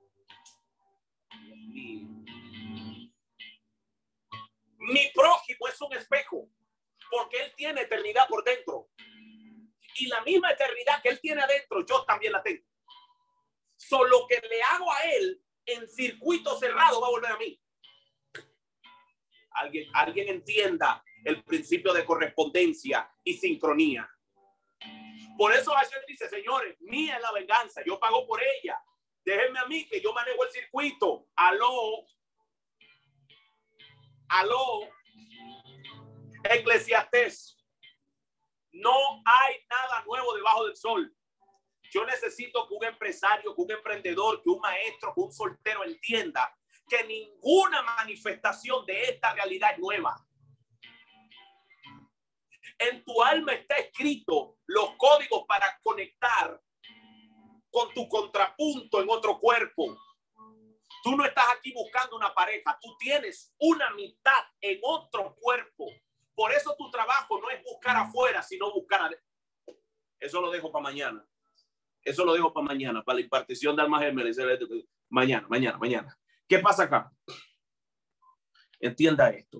Mi prójimo es un espejo, porque él tiene eternidad por dentro. Y la misma eternidad que él tiene adentro, yo también la tengo. Solo que le hago a él en circuito cerrado va a volver a mí. Alguien entienda el principio de correspondencia y sincronía. Por eso Hashem dice, señores, mía es la venganza, yo pago por ella. Déjenme a mí que yo manejo el circuito. Aló. Eclesiastés. No hay nada nuevo debajo del sol. Yo necesito que un empresario, que un emprendedor, que un maestro, que un soltero entienda que ninguna manifestación de esta realidad es nueva. En tu alma está escrito los códigos para conectar con tu contrapunto en otro cuerpo. Tú no estás aquí buscando una pareja, tú tienes una mitad en otro cuerpo. Por eso tu trabajo no es buscar afuera, sino buscar adentro. Eso lo dejo para mañana. Eso lo dejo para mañana, para la impartición de almas gemelas. Mañana. ¿Qué pasa acá? Entienda esto,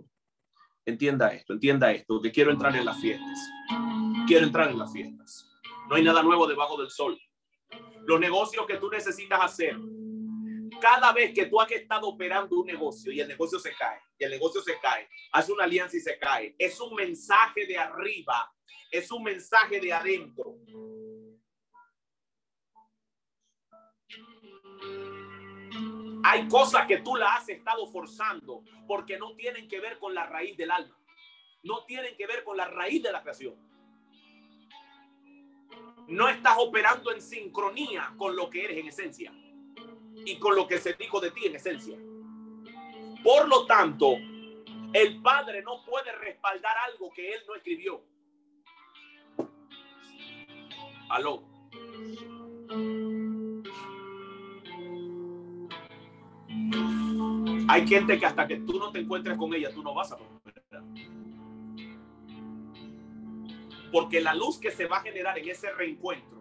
que quiero entrar en las fiestas. No hay nada nuevo debajo del sol. Los negocios que tú necesitas hacer, cada vez que tú has estado operando un negocio y el negocio se cae, hace una alianza y se cae, es un mensaje de arriba, es un mensaje de adentro. Hay cosas que tú las has estado forzando porque no tienen que ver con la raíz del alma. No tienen que ver con la raíz de la creación. No estás operando en sincronía con lo que eres en esencia y con lo que se dijo de ti en esencia. Por lo tanto, el Padre no puede respaldar algo que Él no escribió. Aló. Hay gente que hasta que tú no te encuentres con ella, tú no vas a prosperar. Porque la luz que se va a generar en ese reencuentro.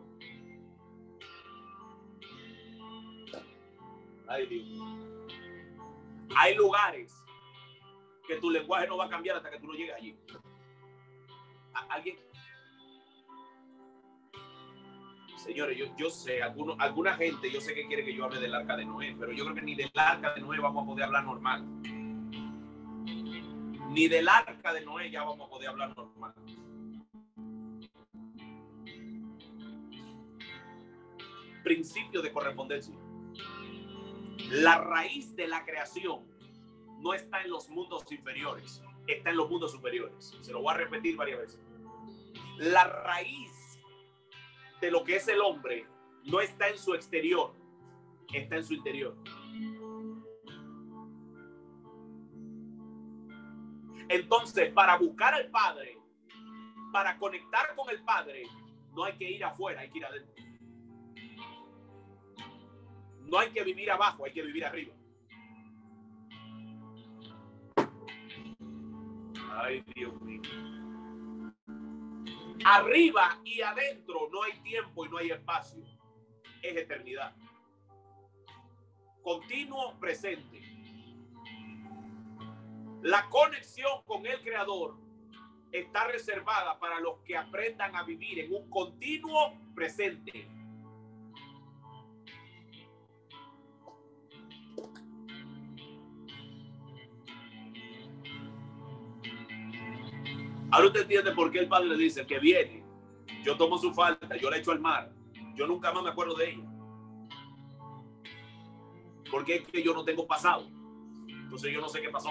Ay, Dios. Hay lugares que tu lenguaje no va a cambiar hasta que tú no llegues allí. ¿Alguien? Señores, yo sé, alguna gente, yo sé que quiere que yo hable del arca de Noé, pero yo creo que ni del arca de Noé vamos a poder hablar normal. Ni del arca de Noé ya vamos a poder hablar normal. Principio de correspondencia. La raíz de la creación no está en los mundos inferiores, está en los mundos superiores. Se lo voy a repetir varias veces. La raíz de lo que es el hombre no está en su exterior, está en su interior. Entonces, para buscar al Padre, para conectar con el Padre, no hay que ir afuera, hay que ir adentro. No hay que vivir abajo, hay que vivir arriba. Ay, Dios mío. Arriba y adentro no hay tiempo y no hay espacio. Es eternidad. Continuo presente. La conexión con el Creador está reservada para los que aprendan a vivir en un continuo presente. Ahora usted entiende por qué el Padre le dice que viene, yo tomo su falta, yo la echo al mar, yo nunca más me acuerdo de ella. Porque es que yo no tengo pasado. Entonces yo no sé qué pasó.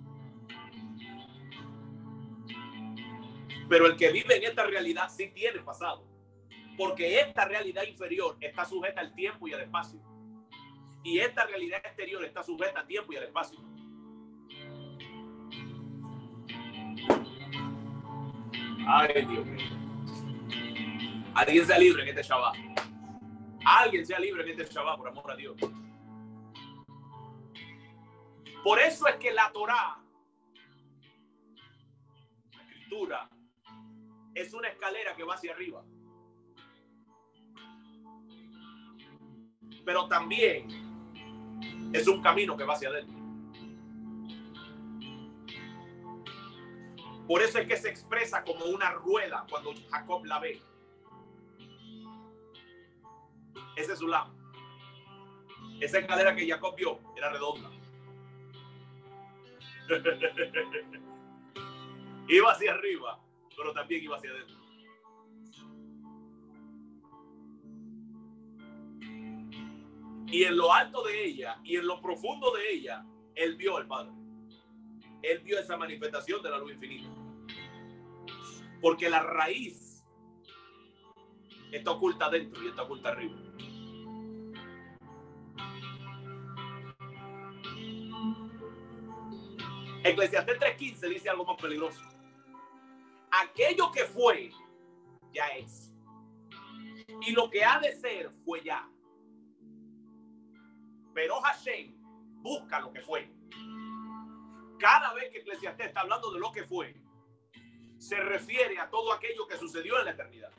Pero el que vive en esta realidad sí tiene pasado. Porque esta realidad inferior está sujeta al tiempo y al espacio. Y esta realidad exterior está sujeta al tiempo y al espacio. Ay, Dios mío. Alguien sea libre en este Shabbat. Alguien sea libre en este Shabbat, por amor a Dios. Por eso es que la Torá, la escritura, es una escalera que va hacia arriba. Pero también es un camino que va hacia adentro. Por eso es que se expresa como una rueda cuando Jacob la ve. Ese es su lado. Esa escalera que Jacob vio era redonda. Iba hacia arriba, pero también iba hacia adentro. Y en lo alto de ella y en lo profundo de ella, él vio al Padre. Él vio esa manifestación de la luz infinita. Porque la raíz está oculta adentro y está oculta arriba. Eclesiastés 3:15 dice algo más peligroso. Aquello que fue, ya es. Y lo que ha de ser, fue ya. Pero Hashem busca lo que fue. Cada vez que Eclesiastés está hablando de lo que fue, se refiere a todo aquello que sucedió en la eternidad.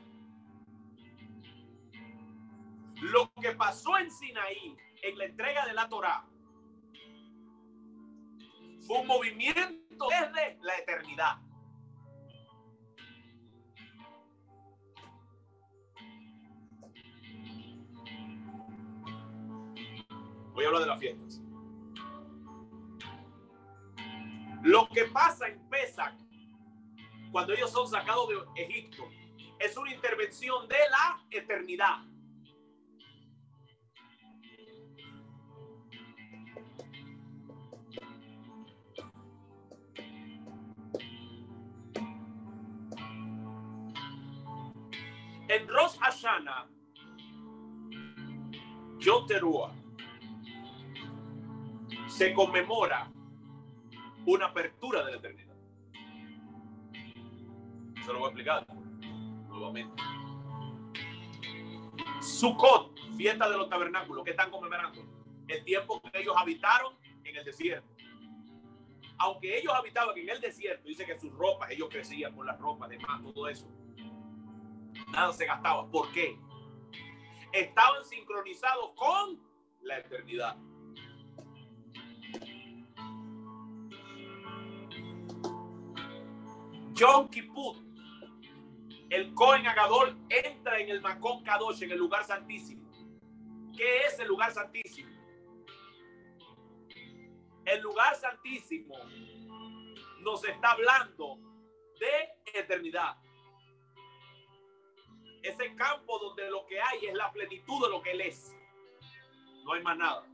Lo que pasó en Sinaí, en la entrega de la Torá, fue un movimiento desde la eternidad. Voy a hablar de las fiestas. Lo que pasa en Pesach, cuando ellos son sacados de Egipto, es una intervención de la eternidad. En Rosh Hashanah, Yom Teruah, se conmemora una apertura de la eternidad. Se lo voy a explicar nuevamente. Sukkot, fiesta de los tabernáculos, ¿qué están conmemorando? El tiempo que ellos habitaron en el desierto. Aunque ellos habitaban en el desierto, dice que sus ropas, ellos crecían con las ropas, demás, todo eso. Nada se gastaba. ¿Por qué? Estaban sincronizados con la eternidad. Yom Kippur, el Cohen Agadol entra en el Makon Kadosh, en el lugar santísimo. ¿Qué es el lugar santísimo? El lugar santísimo nos está hablando de eternidad. Ese campo donde lo que hay es la plenitud de lo que Él es. No hay más nada.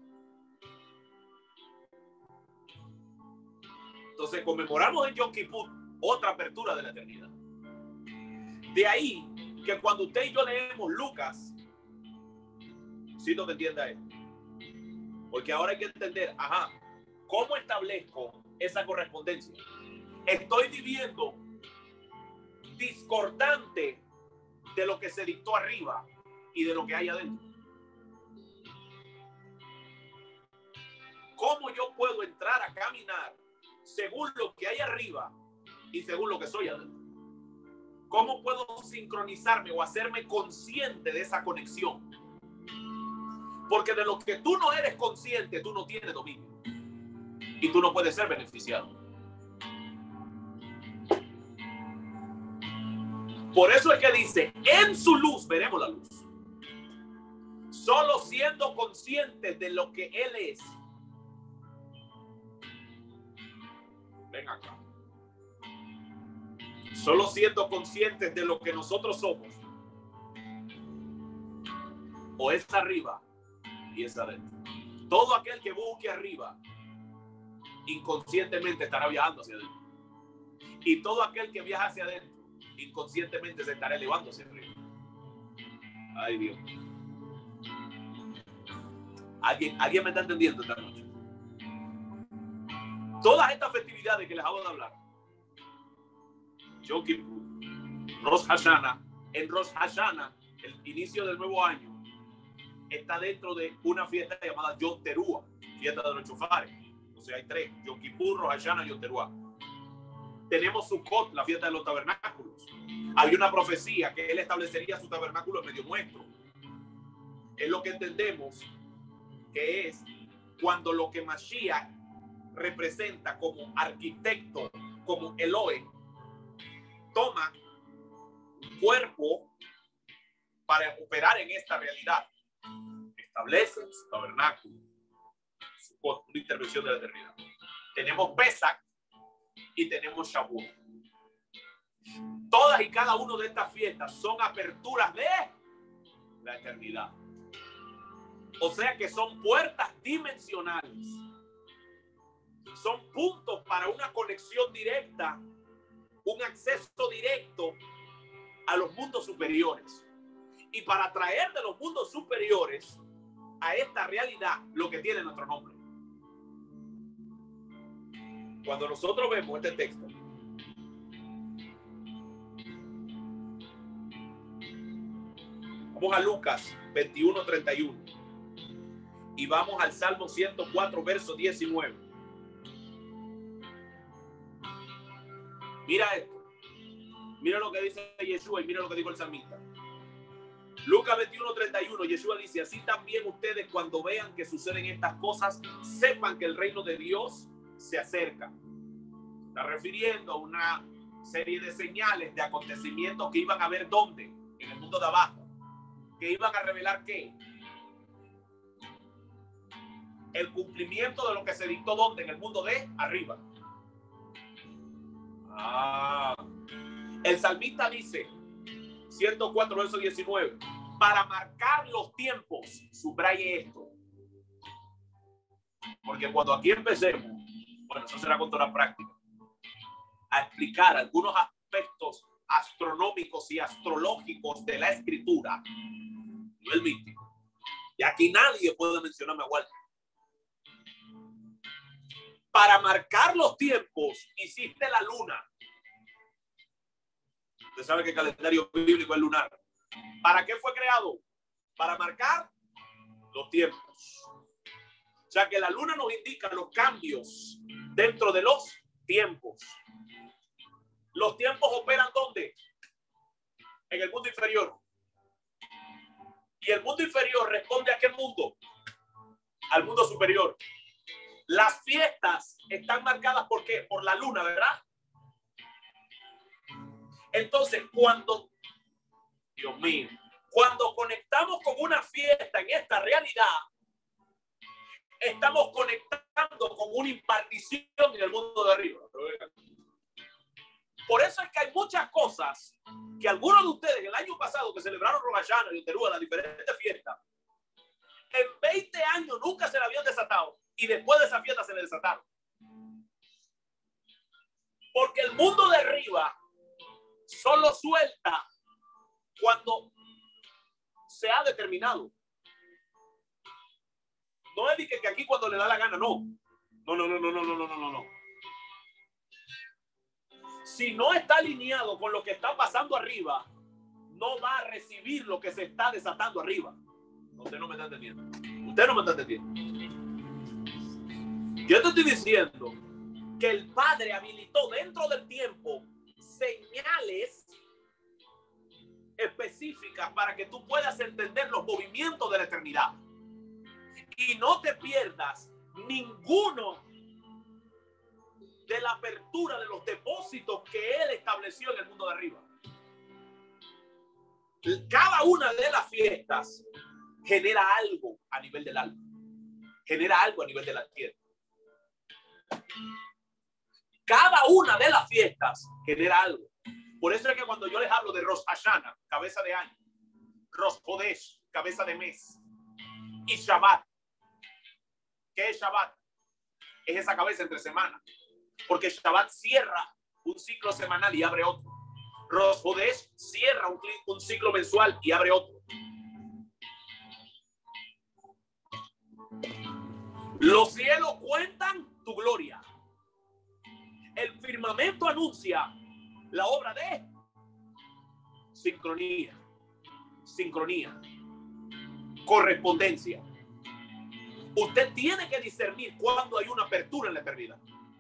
Entonces conmemoramos en Yom Kippur otra apertura de la eternidad. De ahí que cuando usted y yo leemos Lucas, necesito que entienda esto. Porque ahora hay que entender, ¿cómo establezco esa correspondencia? Estoy viviendo discordante de lo que se dictó arriba y de lo que hay adentro. ¿Cómo yo puedo entrar a caminar según lo que hay arriba y según lo que soy adentro? ¿Cómo puedo sincronizarme o hacerme consciente de esa conexión? Porque de lo que tú no eres consciente, tú no tienes dominio. Y tú no puedes ser beneficiado. Por eso es que dice, en su luz veremos la luz. Solo siendo conscientes de lo que Él es. Ven acá. Solo siendo conscientes de lo que nosotros somos. O es arriba y es adentro. Todo aquel que busque arriba, inconscientemente estará viajando hacia adentro. Y todo aquel que viaja hacia adentro, inconscientemente se estará elevando hacia arriba. Ay, Dios. ¿Alguien me está entendiendo esta noche? Todas estas festividades que les acabo de hablar, Yom Kippur, Rosh Hashanah, en Rosh Hashanah, el inicio del nuevo año, está dentro de una fiesta llamada Yom Teruah, fiesta de los chofares. O sea, hay tres: Yom Kippur, Rosh Hashanah y Yom Teruah. Tenemos Sukkot, la fiesta de los tabernáculos. Hay una profecía que Él establecería su tabernáculo en medio nuestro. Es lo que entendemos que es cuando lo que Mashiach representa como arquitecto, como Elohim, toma un cuerpo para operar en esta realidad. Establece su tabernáculo, Sukkot, una intervención de la eternidad. Tenemos Pesach y tenemos Shavuot. Todas y cada una de estas fiestas son aperturas de la eternidad. O sea que son puertas dimensionales. Son puntos para una conexión directa, un acceso directo a los mundos superiores. Y para traer de los mundos superiores a esta realidad lo que tiene nuestro nombre. Cuando nosotros vemos este texto, vamos a Lucas 21:31 y vamos al Salmo 104, verso 19. Mira esto. Mira lo que dice Yeshua y mira lo que dijo el salmista. Lucas 21:31, Yeshua dice: así también ustedes, cuando vean que suceden estas cosas, sepan que el reino de Dios se acerca. Está refiriendo a una serie de señales, de acontecimientos que iban a ver ¿dónde? En el mundo de abajo. Que iban a revelar ¿qué? El cumplimiento de lo que se dictó ¿dónde? En el mundo de arriba. El salmista dice, 104, verso 19, para marcar los tiempos, subraye esto. Porque cuando aquí empecemos, bueno, eso será con toda la práctica, a explicar algunos aspectos astronómicos y astrológicos de la escritura, no el místico. Y aquí nadie puede mencionarme a Walter. Para marcar los tiempos, hiciste la luna. Usted sabe que el calendario bíblico es lunar. ¿Para qué fue creado? Para marcar los tiempos. O sea que la luna nos indica los cambios dentro de los tiempos. Los tiempos operan ¿dónde? En el mundo inferior. Y el mundo inferior responde a ¿qué mundo? Al mundo superior. Las fiestas están marcadas ¿por qué? Por la luna, ¿verdad? Entonces, Dios mío, cuando conectamos con una fiesta en esta realidad, estamos conectando con una impartición en el mundo de arriba. Por eso es que hay muchas cosas que algunos de ustedes el año pasado que celebraron Rosh Hashanah y Teruah, las diferentes fiestas, en 20 años nunca se le habían desatado y después de esa fiesta se le desataron. Porque el mundo de arriba solo suelta cuando se ha determinado. No es de que aquí cuando le da la gana, no. No. Si no está alineado con lo que está pasando arriba, no va a recibir lo que se está desatando arriba. Usted no me está entendiendo. Usted no me está entendiendo. Yo te estoy diciendo que el Padre habilitó dentro del tiempo señales específicas para que tú puedas entender los movimientos de la eternidad. Y no te pierdas ninguno de la apertura de los depósitos que Él estableció en el mundo de arriba. Cada una de las fiestas genera algo a nivel del alma. Genera algo a nivel de la tierra. Cada una de las fiestas genera algo. Por eso es que cuando yo les hablo de Rosh Hashanah, cabeza de año, Rosh Chodesh, cabeza de mes, y Shabbat. ¿Qué es Shabbat? Es esa cabeza entre semanas. Porque Shabbat cierra un ciclo semanal y abre otro. Rosh Chodesh cierra un ciclo mensual y abre otro. Los cielos cuentan tu gloria. El firmamento anuncia la obra de sincronía, correspondencia. Usted tiene que discernir cuándo hay una apertura en la eternidad.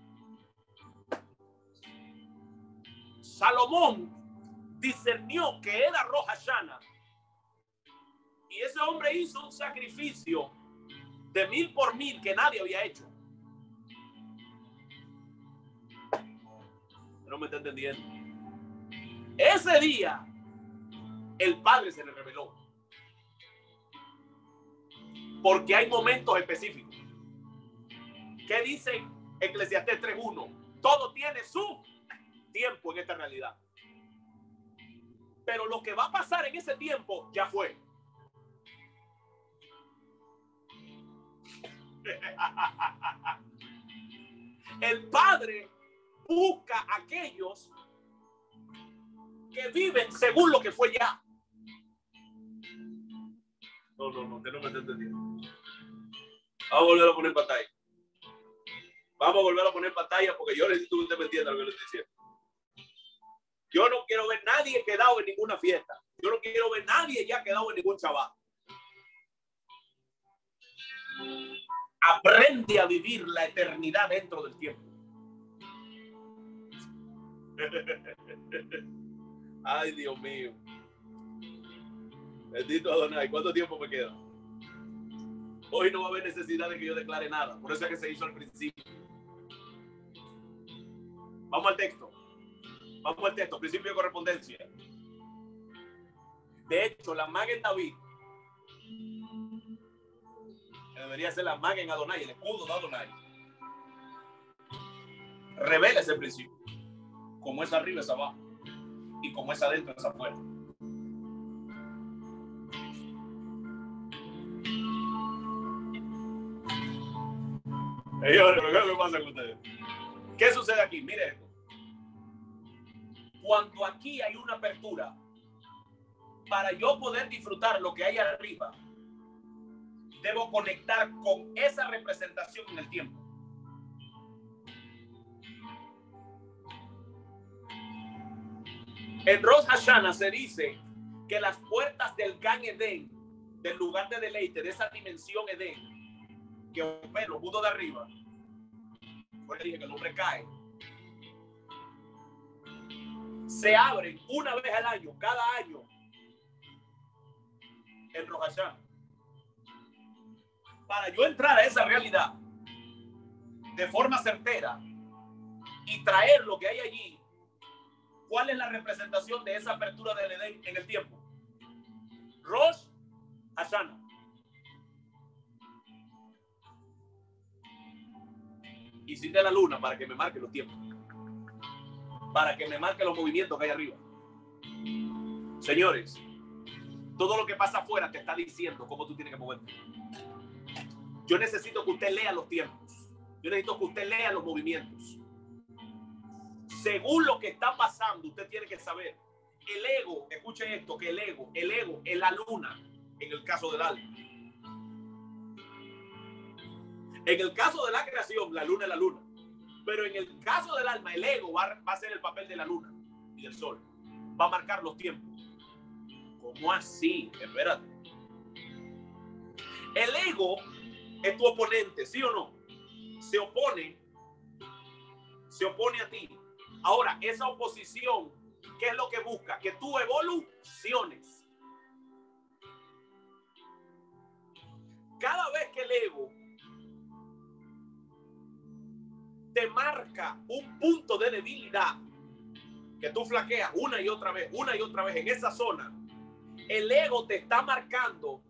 Salomón discernió que era Rosh Hashanah y ese hombre hizo un sacrificio de 1000 por 1000 que nadie había hecho. No me está entendiendo. Ese día el Padre se le reveló porque hay momentos específicos. ¿Qué dice Eclesiastés 3:1? Todo tiene su tiempo en esta realidad. Pero lo que va a pasar en ese tiempo ya fue. El Padre busca a aquellos que viven según lo que fue ya. No, usted no me está entendiendo. Vamos a volver a poner pantalla. Vamos a volver a poner pantalla porque yo necesito que usted me entienda lo que le estoy diciendo. Yo no quiero ver nadie quedado en ninguna fiesta. Yo no quiero ver nadie ya quedado en ningún Shabbat. Aprende a vivir la eternidad dentro del tiempo. Ay, Dios mío. Bendito Adonai. ¿Cuánto tiempo me queda? Hoy no va a haber necesidad de que yo declare nada. Por eso es que se hizo al principio. Vamos al texto. Principio de correspondencia. De hecho, la maga en David debería ser la maga en Adonai, el escudo de Adonai. Revela ese principio. Como es arriba es abajo. Y como es adentro es afuera. Señores, ¿qué pasa con ustedes? ¿Qué sucede aquí? Mire esto. Cuando aquí hay una apertura, para yo poder disfrutar lo que hay arriba, debo conectar con esa representación en el tiempo. En Rosh Hashanah se dice que las puertas del Gan Edén, del lugar de deleite, de esa dimensión Edén, que opera los mundos de arriba, pues dije que el hombre cae, se abren una vez al año, cada año, en Rosh Hashanah. Para yo entrar a esa realidad de forma certera y traer lo que hay allí, ¿cuál es la representación de esa apertura del Edén en el tiempo? Rosh Hashanah. Hiciste la luna para que me marque los tiempos, para que me marque los movimientos que hay arriba. Señores, todo lo que pasa afuera te está diciendo cómo tú tienes que moverte. Yo necesito que usted lea los tiempos. Yo necesito que usted lea los movimientos. Según lo que está pasando, usted tiene que saber. El ego, escuchen esto, que el ego es la luna en el caso del alma. En el caso de la creación, la luna es la luna. Pero en el caso del alma, el ego va a hacer el papel de la luna y del sol. Va a marcar los tiempos. ¿Cómo así? Espérate. El ego es tu oponente, ¿sí o no? Se opone a ti. Ahora, esa oposición, ¿qué es lo que busca? Que tú evoluciones. Cada vez que el ego te marca un punto de debilidad, que tú flaqueas una y otra vez en esa zona, el ego te está marcando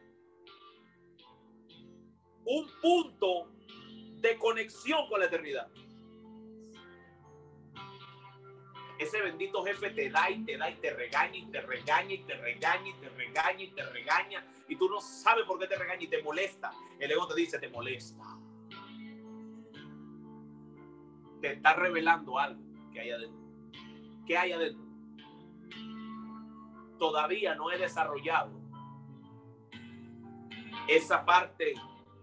un punto de conexión con la eternidad. Ese bendito jefe te da y te regaña y te regaña y te regaña y te regaña y te regaña y tú no sabes por qué te regaña y te molesta. El ego te dice, te molesta. Te está revelando algo que hay adentro. ¿Qué hay adentro? Todavía no he desarrollado esa parte,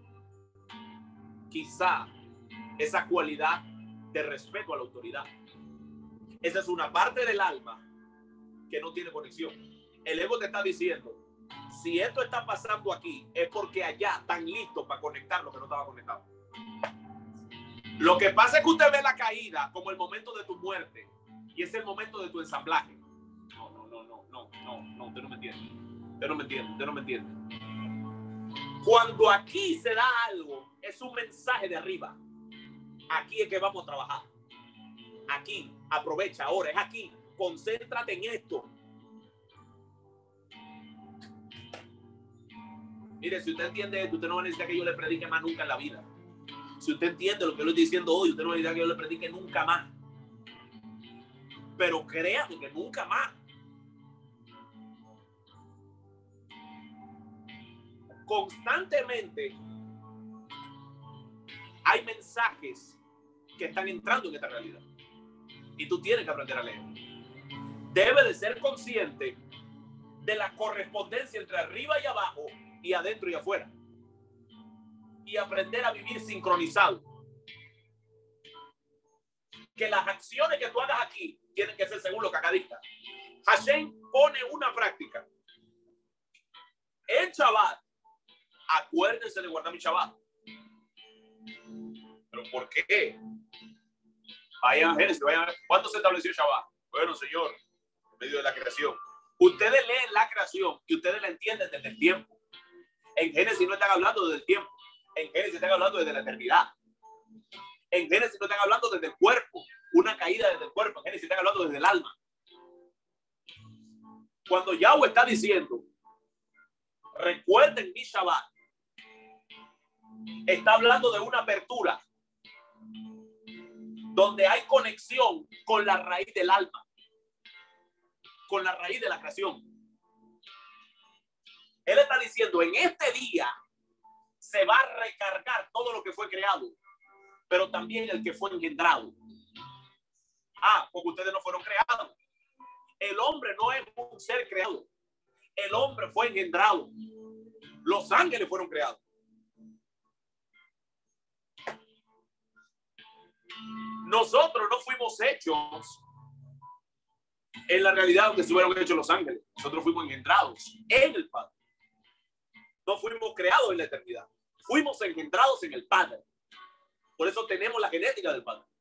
quizá esa cualidad de respeto a la autoridad. Esa es una parte del alma que no tiene conexión. El ego te está diciendo, si esto está pasando aquí, es porque allá están listos para conectar lo que no estaba conectado. Lo que pasa es que usted ve la caída como el momento de tu muerte y es el momento de tu ensamblaje. No, usted no me entiende. Cuando aquí se da algo, es un mensaje de arriba. Aquí es que vamos a trabajar. Aquí, aprovecha ahora, es aquí. Concéntrate en esto. Mire, si usted entiende esto, usted no va a necesitar que yo le predique más nunca en la vida. Si usted entiende lo que yo le estoy diciendo hoy, usted no va a necesitar que yo le predique nunca más. Pero créame que nunca más. Constantemente hay mensajes que están entrando en esta realidad. Y tú tienes que aprender a leer. Debe de ser consciente de la correspondencia entre arriba y abajo y adentro y afuera. Y aprender a vivir sincronizado. Que las acciones que tú hagas aquí tienen que ser según lo que acá dicta. Hashem pone una práctica. En Shabbat, acuérdense de guardar mi Shabbat. ¿Pero por qué? Vayan a Génesis, vayan a ver. ¿Cuándo se estableció Shabbat? Bueno, Señor, en medio de la creación. Ustedes leen la creación y ustedes la entienden desde el tiempo. En Génesis no están hablando desde el tiempo. En Génesis están hablando desde la eternidad. En Génesis no están hablando desde el cuerpo. Una caída desde el cuerpo. En Génesis están hablando desde el alma. Cuando Yahweh está diciendo, recuerden mi Shabbat, está hablando de una apertura donde hay conexión con la raíz del alma, con la raíz de la creación. Él está diciendo, en este día se va a recargar todo lo que fue creado, pero también el que fue engendrado. Porque ustedes no fueron creados, El hombre no es un ser creado. El hombre fue engendrado. Los ángeles fueron creados. Nosotros no fuimos hechos en la realidad donde se hubieran hecho los ángeles. Nosotros fuimos engendrados en el Padre. No fuimos creados en la eternidad. Fuimos engendrados en el Padre. Por eso tenemos la genética del Padre.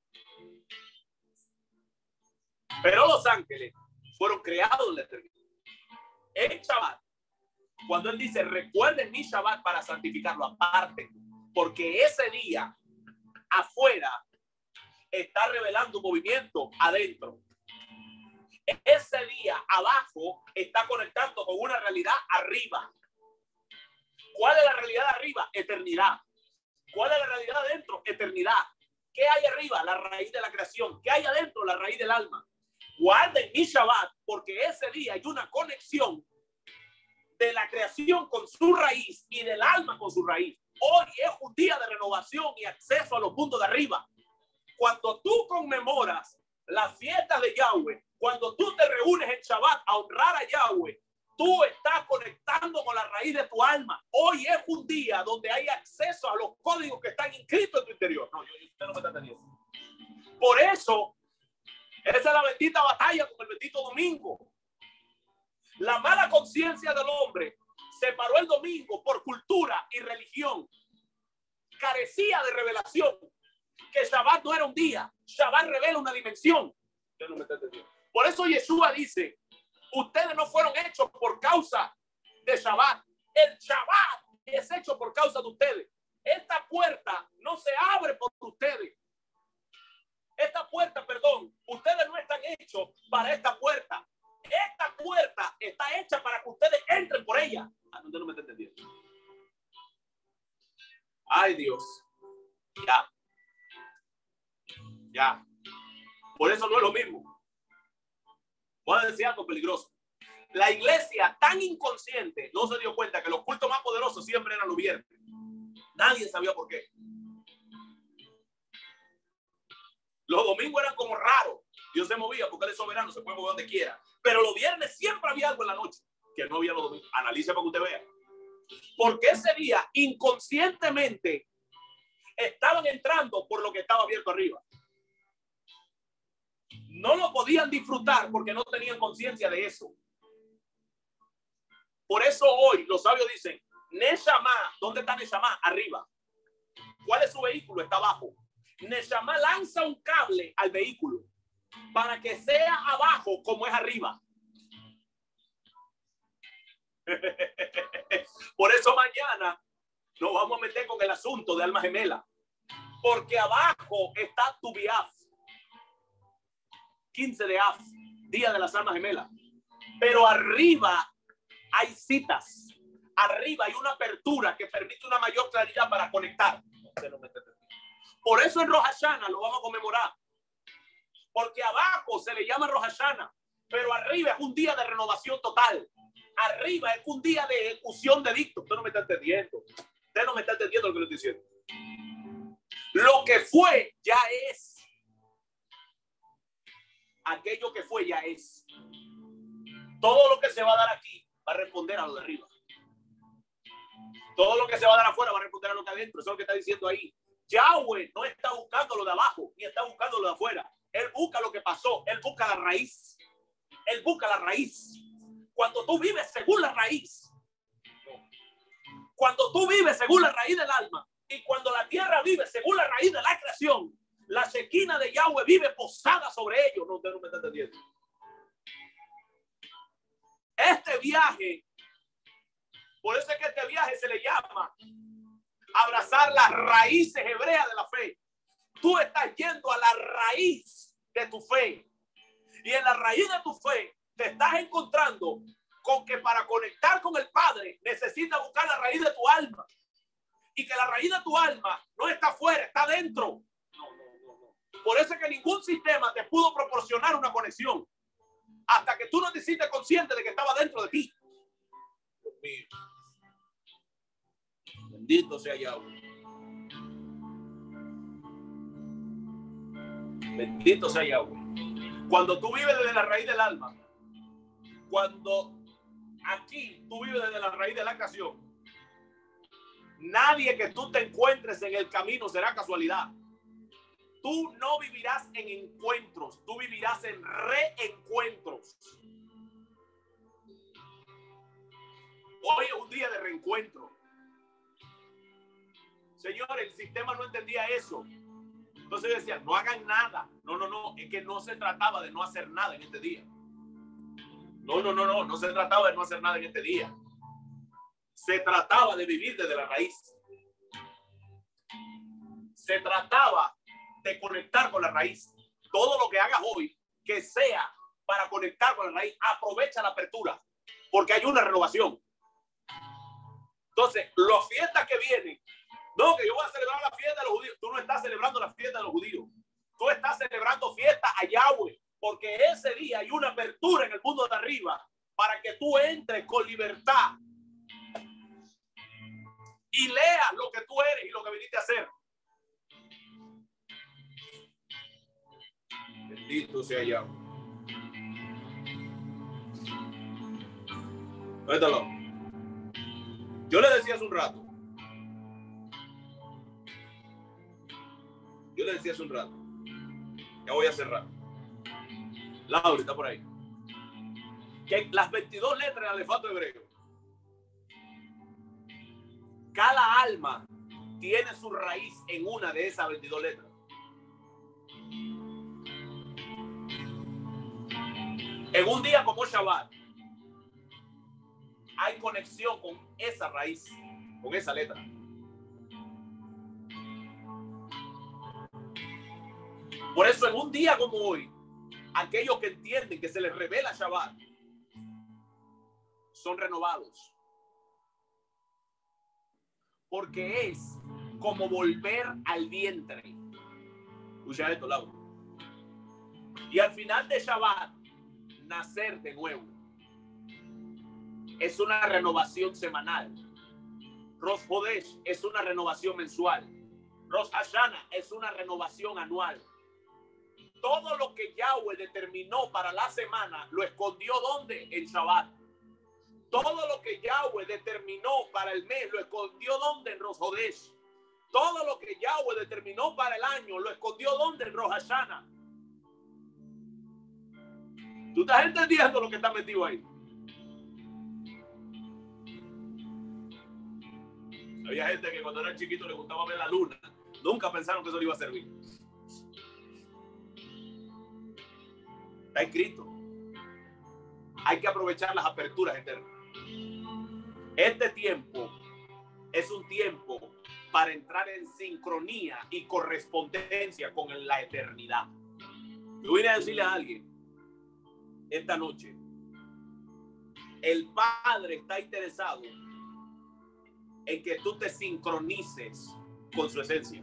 Pero los ángeles fueron creados en la eternidad. En Shabbat, cuando él dice, recuerden mi Shabbat para santificarlo aparte, porque ese día afuera está revelando un movimiento adentro. Ese día abajo está conectando con una realidad arriba. ¿Cuál es la realidad arriba? Eternidad. ¿Cuál es la realidad adentro? Eternidad. ¿Qué hay arriba? La raíz de la creación. ¿Qué hay adentro? La raíz del alma. Guarden mi Shabbat, porque ese día hay una conexión de la creación con su raíz y del alma con su raíz. Hoy es un día de renovación y acceso a los puntos de arriba. Cuando tú conmemoras las fiestas de Yahweh, cuando tú te reúnes en Shabbat a honrar a Yahweh, tú estás conectando con la raíz de tu alma. Hoy es un día donde hay acceso a los códigos que están inscritos en tu interior. No, usted no me está entendiendo. Por eso, esa es la bendita batalla con el bendito domingo. La mala conciencia del hombre separó el domingo por cultura y religión. Carecía de revelación. Que Shabbat no era un día. Shabbat revela una dimensión. Usted no me está entendiendo. Por eso Yeshua dice, ustedes no fueron hechos por causa de Shabbat. El Shabbat es hecho por causa de ustedes. Esta puerta no se abre por ustedes. Esta puerta, perdón, ustedes no están hechos para esta puerta. Esta puerta está hecha para que ustedes entren por ella. Usted no me está entendiendo. Ay, Dios. Ya. Por eso no es lo mismo. Voy a decir algo peligroso. La iglesia tan inconsciente no se dio cuenta que los cultos más poderosos siempre eran los viernes. Nadie sabía por qué. Los domingos eran como raros. Dios se movía porque Él es soberano, se puede mover donde quiera. Pero los viernes siempre había algo en la noche que no había los domingos. Analice para que usted vea. Porque ese día inconscientemente estaban entrando por lo que estaba abierto arriba. No lo podían disfrutar porque no tenían conciencia de eso. Por eso hoy los sabios dicen, Neshama, ¿dónde está Neshama? Arriba. ¿Cuál es su vehículo? Está abajo. Neshama lanza un cable al vehículo para que sea abajo como es arriba. Por eso mañana nos vamos a meter con el asunto de alma gemela. Porque abajo está tu Biaf. 15 de Af, día de las almas gemelas. Pero arriba hay citas. Arriba hay una apertura que permite una mayor claridad para conectar. Por eso en Rosh Hashanah lo vamos a conmemorar. Porque abajo se le llama Rosh Hashanah, pero arriba es un día de renovación total. Arriba es un día de ejecución de dictos. Usted no me está entendiendo. Usted no me está entendiendo lo que le estoy diciendo. Lo que fue ya es. Aquello que fue ya es. Todo lo que se va a dar aquí va a responder a lo de arriba. Todo lo que se va a dar afuera va a responder a lo que adentro. Eso es lo que está diciendo ahí. Yahweh no está buscando lo de abajo ni está buscando lo de afuera. Él busca lo que pasó. Él busca la raíz. Él busca la raíz. Cuando tú vives según la raíz. Cuando tú vives según la raíz del alma. Y cuando la tierra vive según la raíz de la creación. La Shekinah de Yahweh vive posada sobre ellos. No, usted no me está entendiendo. Este viaje, por eso es que este viaje se le llama abrazar las raíces hebreas de la fe. Tú estás yendo a la raíz de tu fe. Y en la raíz de tu fe te estás encontrando con que para conectar con el Padre necesitas buscar la raíz de tu alma. Y que la raíz de tu alma no está afuera, está dentro. Por eso es que ningún sistema te pudo proporcionar una conexión hasta que tú no te hiciste consciente de que estaba dentro de ti. Dios mío. Bendito sea Yahweh. Bendito sea Yahweh. Cuando tú vives desde la raíz del alma, Cuando aquí tú vives desde la raíz de la creación, nadie que tú te encuentres en el camino será casualidad. Tú no vivirás en encuentros, tú vivirás en reencuentros. Hoy es un día de reencuentro. Señor, el sistema no entendía eso. Entonces decía, no hagan nada. No, es que no se trataba de no hacer nada en este día. No se trataba de no hacer nada en este día. Se trataba de vivir desde la raíz. Se trataba de conectar con la raíz. Todo lo que hagas hoy, que sea para conectar con la raíz, aprovecha la apertura, porque hay una renovación. Entonces, las fiestas que vienen, no, que yo voy a celebrar la fiesta de los judíos. Tú no estás celebrando la fiesta de los judíos. Tú estás celebrando fiesta a Yahweh, porque ese día hay una apertura en el mundo de arriba para que tú entres con libertad y leas lo que tú eres y lo que viniste a hacer. Bendito sea Yahweh. Cuéntalo. Yo le decía hace un rato. Ya voy a cerrar. Laura está por ahí. Que las 22 letras del alefato hebreo, cada alma tiene su raíz en una de esas 22 letras. En un día como Shabbat, hay conexión con esa raíz, con esa letra. Por eso en un día como hoy, aquellos que entienden que se les revela Shabbat son renovados. Porque es como volver al vientre. Escucha esto, Laura. Y al final de Shabbat, nacer de nuevo. Es una renovación semanal. Rosh Hodesh es una renovación mensual. Rosh Hashanah es una renovación anual. Todo lo que Yahweh determinó para la semana, lo escondió ¿dónde? En Shabbat. Todo lo que Yahweh determinó para el mes, lo escondió ¿dónde? En Rosh Hodesh. Todo lo que Yahweh determinó para el año, lo escondió ¿dónde? En Rosh Hashanah. ¿Tú estás entendiendo lo que está metido ahí? Había gente que cuando era chiquito le gustaba ver la luna. Nunca pensaron que eso le iba a servir. Está escrito. Hay que aprovechar las aperturas eternas. Este tiempo es un tiempo para entrar en sincronía y correspondencia con la eternidad. Yo vine a decirle a alguien esta noche, el Padre está interesado en que tú te sincronices con su esencia.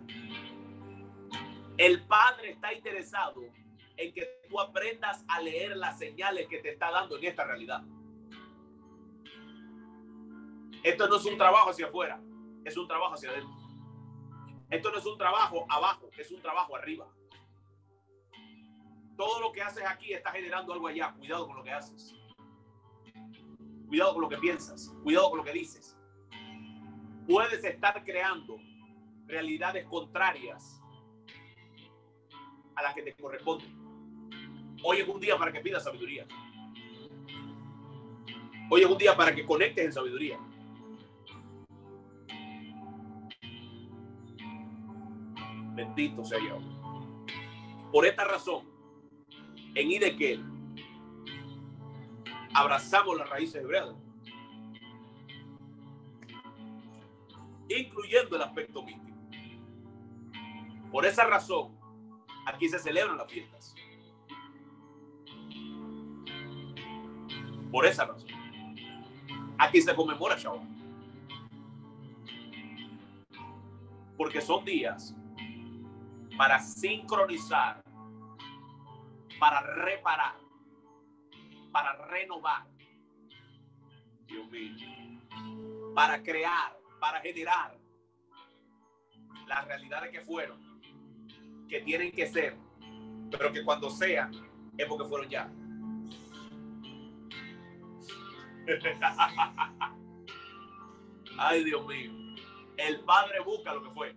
El Padre está interesado en que tú aprendas a leer las señales que te está dando en esta realidad. Esto no es un trabajo hacia afuera, es un trabajo hacia adentro. Esto no es un trabajo abajo, es un trabajo arriba. Todo lo que haces aquí está generando algo allá. Cuidado con lo que haces. Cuidado con lo que piensas. Cuidado con lo que dices. Puedes estar creando realidades contrarias a las que te corresponden. Hoy es un día para que pidas sabiduría. Hoy es un día para que conectes en sabiduría. Bendito sea Dios. Por esta razón, en Hidekel abrazamos las raíces hebreas, incluyendo el aspecto místico. Por esa razón, aquí se celebran las fiestas. Por esa razón, aquí se conmemora Shabbat. Porque son días para sincronizar, para reparar, para renovar, Dios mío, para crear, para generar las realidades que fueron, que tienen que ser, pero que cuando sean es porque fueron ya. Ay, Dios mío. El padre busca lo que fue.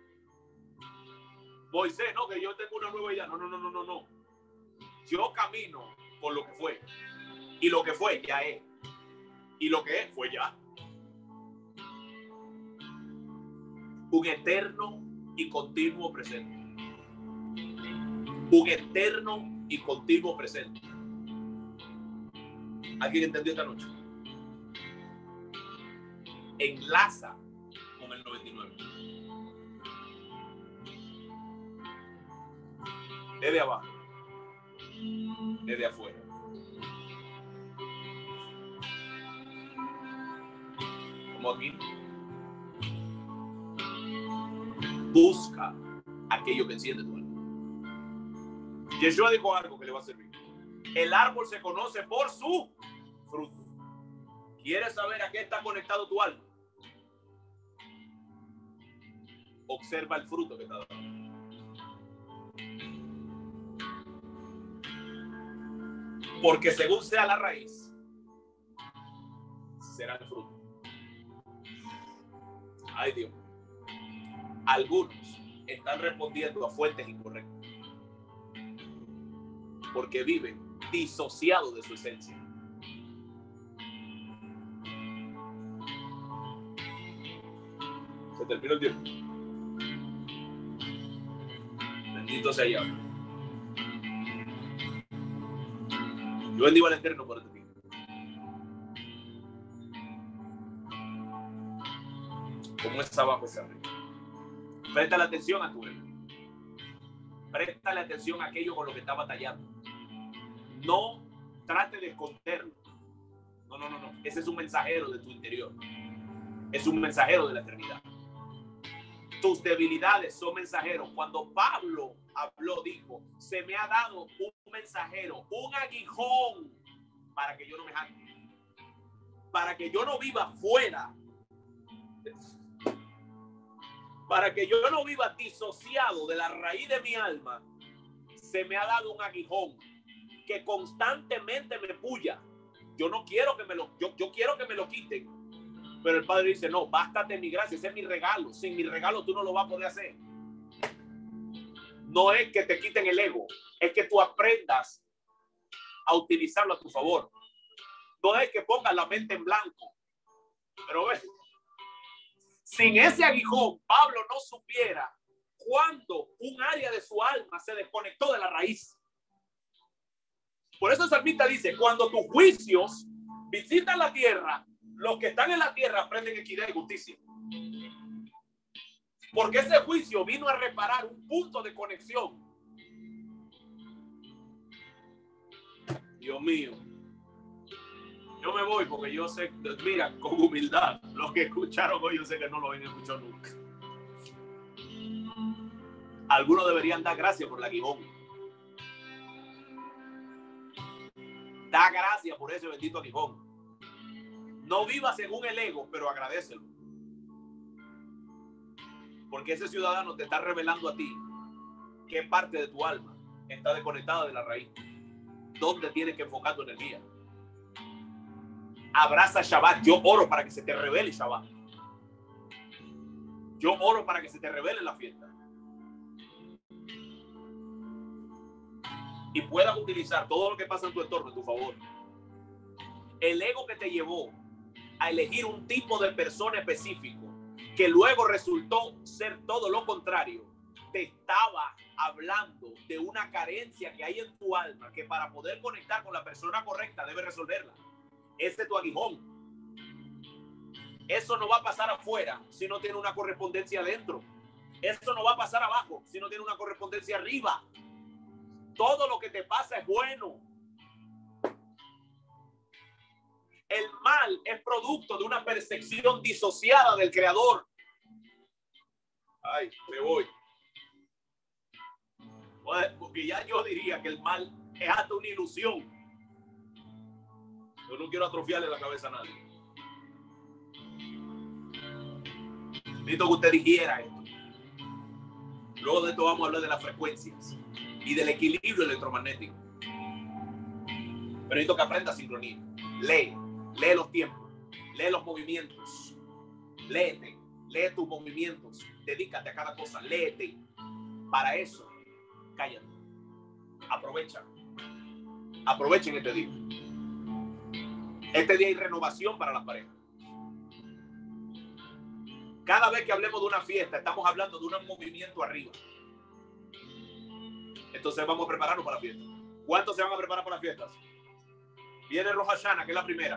Moisés, no, que yo tengo una nueva idea. No. Yo camino por lo que fue. Y lo que fue ya es. Y lo que es fue ya. Un eterno y continuo presente. Un eterno y continuo presente. ¿Alguien entendió esta noche? Enlaza con el 99. Desde abajo. Desde afuera. Como aquí. Busca aquello que enciende tu alma. Yeshua dijo algo que le va a servir. El árbol se conoce por su fruto. ¿Quieres saber a qué está conectado tu alma? Observa el fruto que está dando. Porque según sea la raíz, será el fruto. Ay, Dios. Algunos están respondiendo a fuentes incorrectas porque viven disociados de su esencia. Se terminó el tiempo. Bendito sea Yahweh. Yo bendigo al Eterno por este tiempo. Como es abajo, es arriba. Préstale atención a tu ego. Préstale atención a aquello con lo que está batallando. No trate de esconderlo. No. Ese es un mensajero de tu interior. Es un mensajero de la eternidad. Tus debilidades son mensajeros. Cuando Pablo habló, dijo, se me ha dado un mensajero, un aguijón, para que yo no me jacte, para que yo no viva fuera, para que yo no viva disociado de la raíz de mi alma. Se me ha dado un aguijón que constantemente me puya. Yo no quiero que me lo, yo quiero que me lo quiten. Pero el Padre dice, no, bástate mi gracia, ese es mi regalo. Sin mi regalo tú no lo vas a poder hacer. No es que te quiten el ego, es que tú aprendas a utilizarlo a tu favor. No es que pongas la mente en blanco. Pero ves, sin ese aguijón, Pablo no supiera cuándo un área de su alma se desconectó de la raíz. Por eso el salmista dice, cuando tus juicios visitan la tierra, los que están en la tierra aprenden equidad y justicia. Porque ese juicio vino a reparar un punto de conexión. Dios mío. Yo me voy porque yo sé, mira, con humildad, los que escucharon hoy, yo sé que no lo habían escuchado nunca. Algunos deberían dar gracias por el aguijón. Da gracias por ese bendito aguijón. No vivas según el ego, pero agradécelo. Porque ese ciudadano te está revelando a ti qué parte de tu alma está desconectada de la raíz. ¿Dónde tienes que enfocar tu energía? Abraza Shabbat. Yo oro para que se te revele Shabbat. Yo oro para que se te revele la fiesta. Y puedas utilizar todo lo que pasa en tu entorno a tu favor. El ego que te llevó a elegir un tipo de persona específico que luego resultó ser todo lo contrario, te estaba hablando de una carencia que hay en tu alma que para poder conectar con la persona correcta debe resolverla. Ese es tu aguijón. Eso no va a pasar afuera si no tiene una correspondencia adentro. Eso no va a pasar abajo si no tiene una correspondencia arriba. Todo lo que te pasa es bueno. El mal es producto de una percepción disociada del creador. Ay, me voy. Porque ya yo diría que el mal es hasta una ilusión. Yo no quiero atrofiarle la cabeza a nadie. Necesito que usted dijera esto. Luego de esto vamos a hablar de las frecuencias y del equilibrio electromagnético. Pero necesito que aprenda sincronía. Lee, Lee los tiempos, lee los movimientos, léete, lee tus movimientos, dedícate a cada cosa, léete. Para eso, cállate, aprovechen este día. Este día hay renovación para las parejas. Cada vez que hablemos de una fiesta, estamos hablando de un movimiento arriba. Entonces vamos a prepararnos para la fiesta. ¿Cuántos se van a preparar para las fiestas? Viene Rosh Hashanah, que es la primera.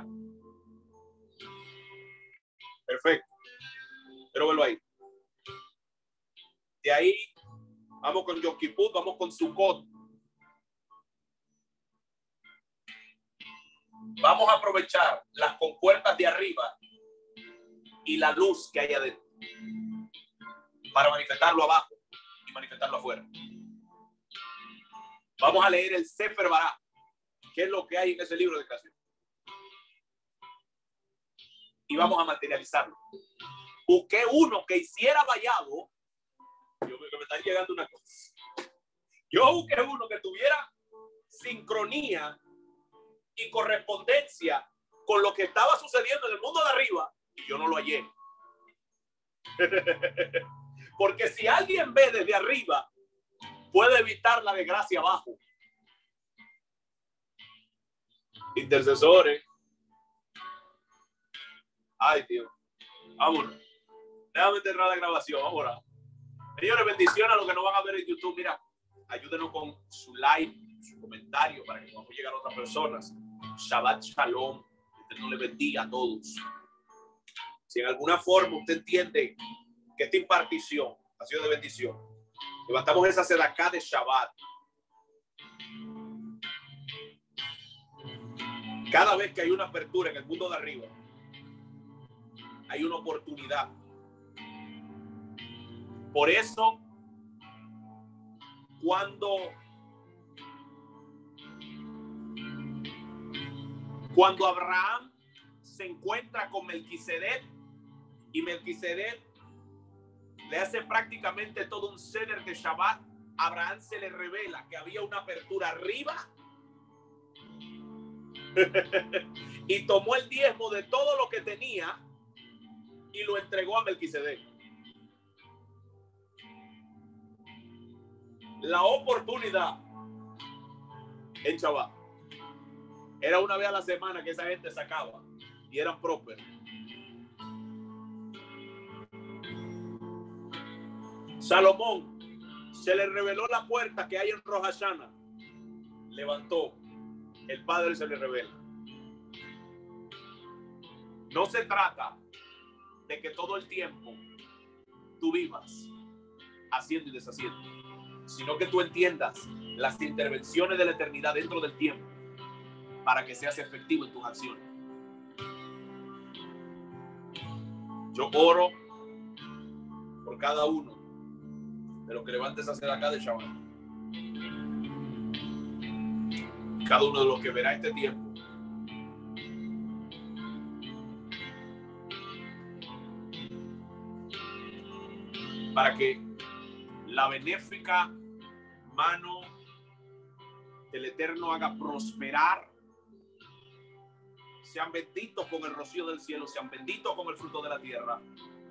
Perfecto. Pero verlo ahí. De ahí vamos con Yom Kippur, vamos con Sukkot. Vamos a aprovechar las compuertas de arriba y la luz que hay adentro para manifestarlo abajo y manifestarlo afuera. Vamos a leer el Sefer Bará, que es lo que hay en ese libro de creación. Y vamos a materializarlo. Busqué uno que hiciera vallado. Yo me está llegando una cosa. Yo busqué uno que tuviera sincronía y correspondencia con lo que estaba sucediendo en el mundo de arriba, y yo no lo hallé. Porque si alguien ve desde arriba, puede evitar la desgracia abajo. Intercesores. Ay, Dios. Vámonos. Déjame cerrar la grabación. Ahora. Señores, bendiciones a los que nos van a ver en YouTube. Mira, ayúdenos con su like, su comentario para que podamos llegar a otras personas. Shabbat Shalom. Usted no le bendiga a todos. Si en alguna forma usted entiende que esta impartición ha sido de bendición, levantamos esa sedacá de Shabbat. Cada vez que hay una apertura en el mundo de arriba, hay una oportunidad. Por eso, cuando Abraham se encuentra con Melquisedec y Melquisedec le hace prácticamente todo un ceder de Shabbat, Abraham se le revela que había una apertura arriba y tomó el diezmo de todo lo que tenía y lo entregó a Melquisedec. La oportunidad en Shabbat era una vez a la semana que esa gente sacaba y eran prósperos. Salomón se le reveló la puerta que hay en Rosh Hashanah. Levantó. El Padre se le revela. No se trata de que todo el tiempo tú vivas haciendo y deshaciendo, sino que tú entiendas las intervenciones de la eternidad dentro del tiempo para que seas efectivo en tus acciones. Yo oro por cada uno de los que levantes a hacer acá de Shabbat. Cada uno de los que verá este tiempo. Para que la benéfica mano del Eterno haga prosperar. Sean benditos con el rocío del cielo, sean benditos con el fruto de la tierra.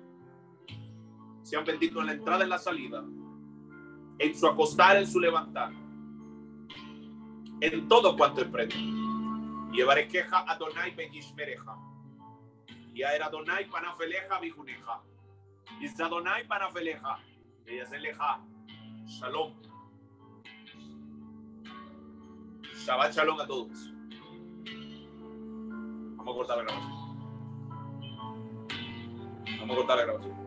Sean benditos en la entrada y en la salida, en su acostar, en su levantar, en todo cuanto emprende. Llevaré queja Adonai ben Yishmereja. Y a Adonai panafeleja bijuneja. Y Adonai panafeleja. Y Azeleja. Shalom. Shabbat Shalom a todos. Vamos a cortar la grabación.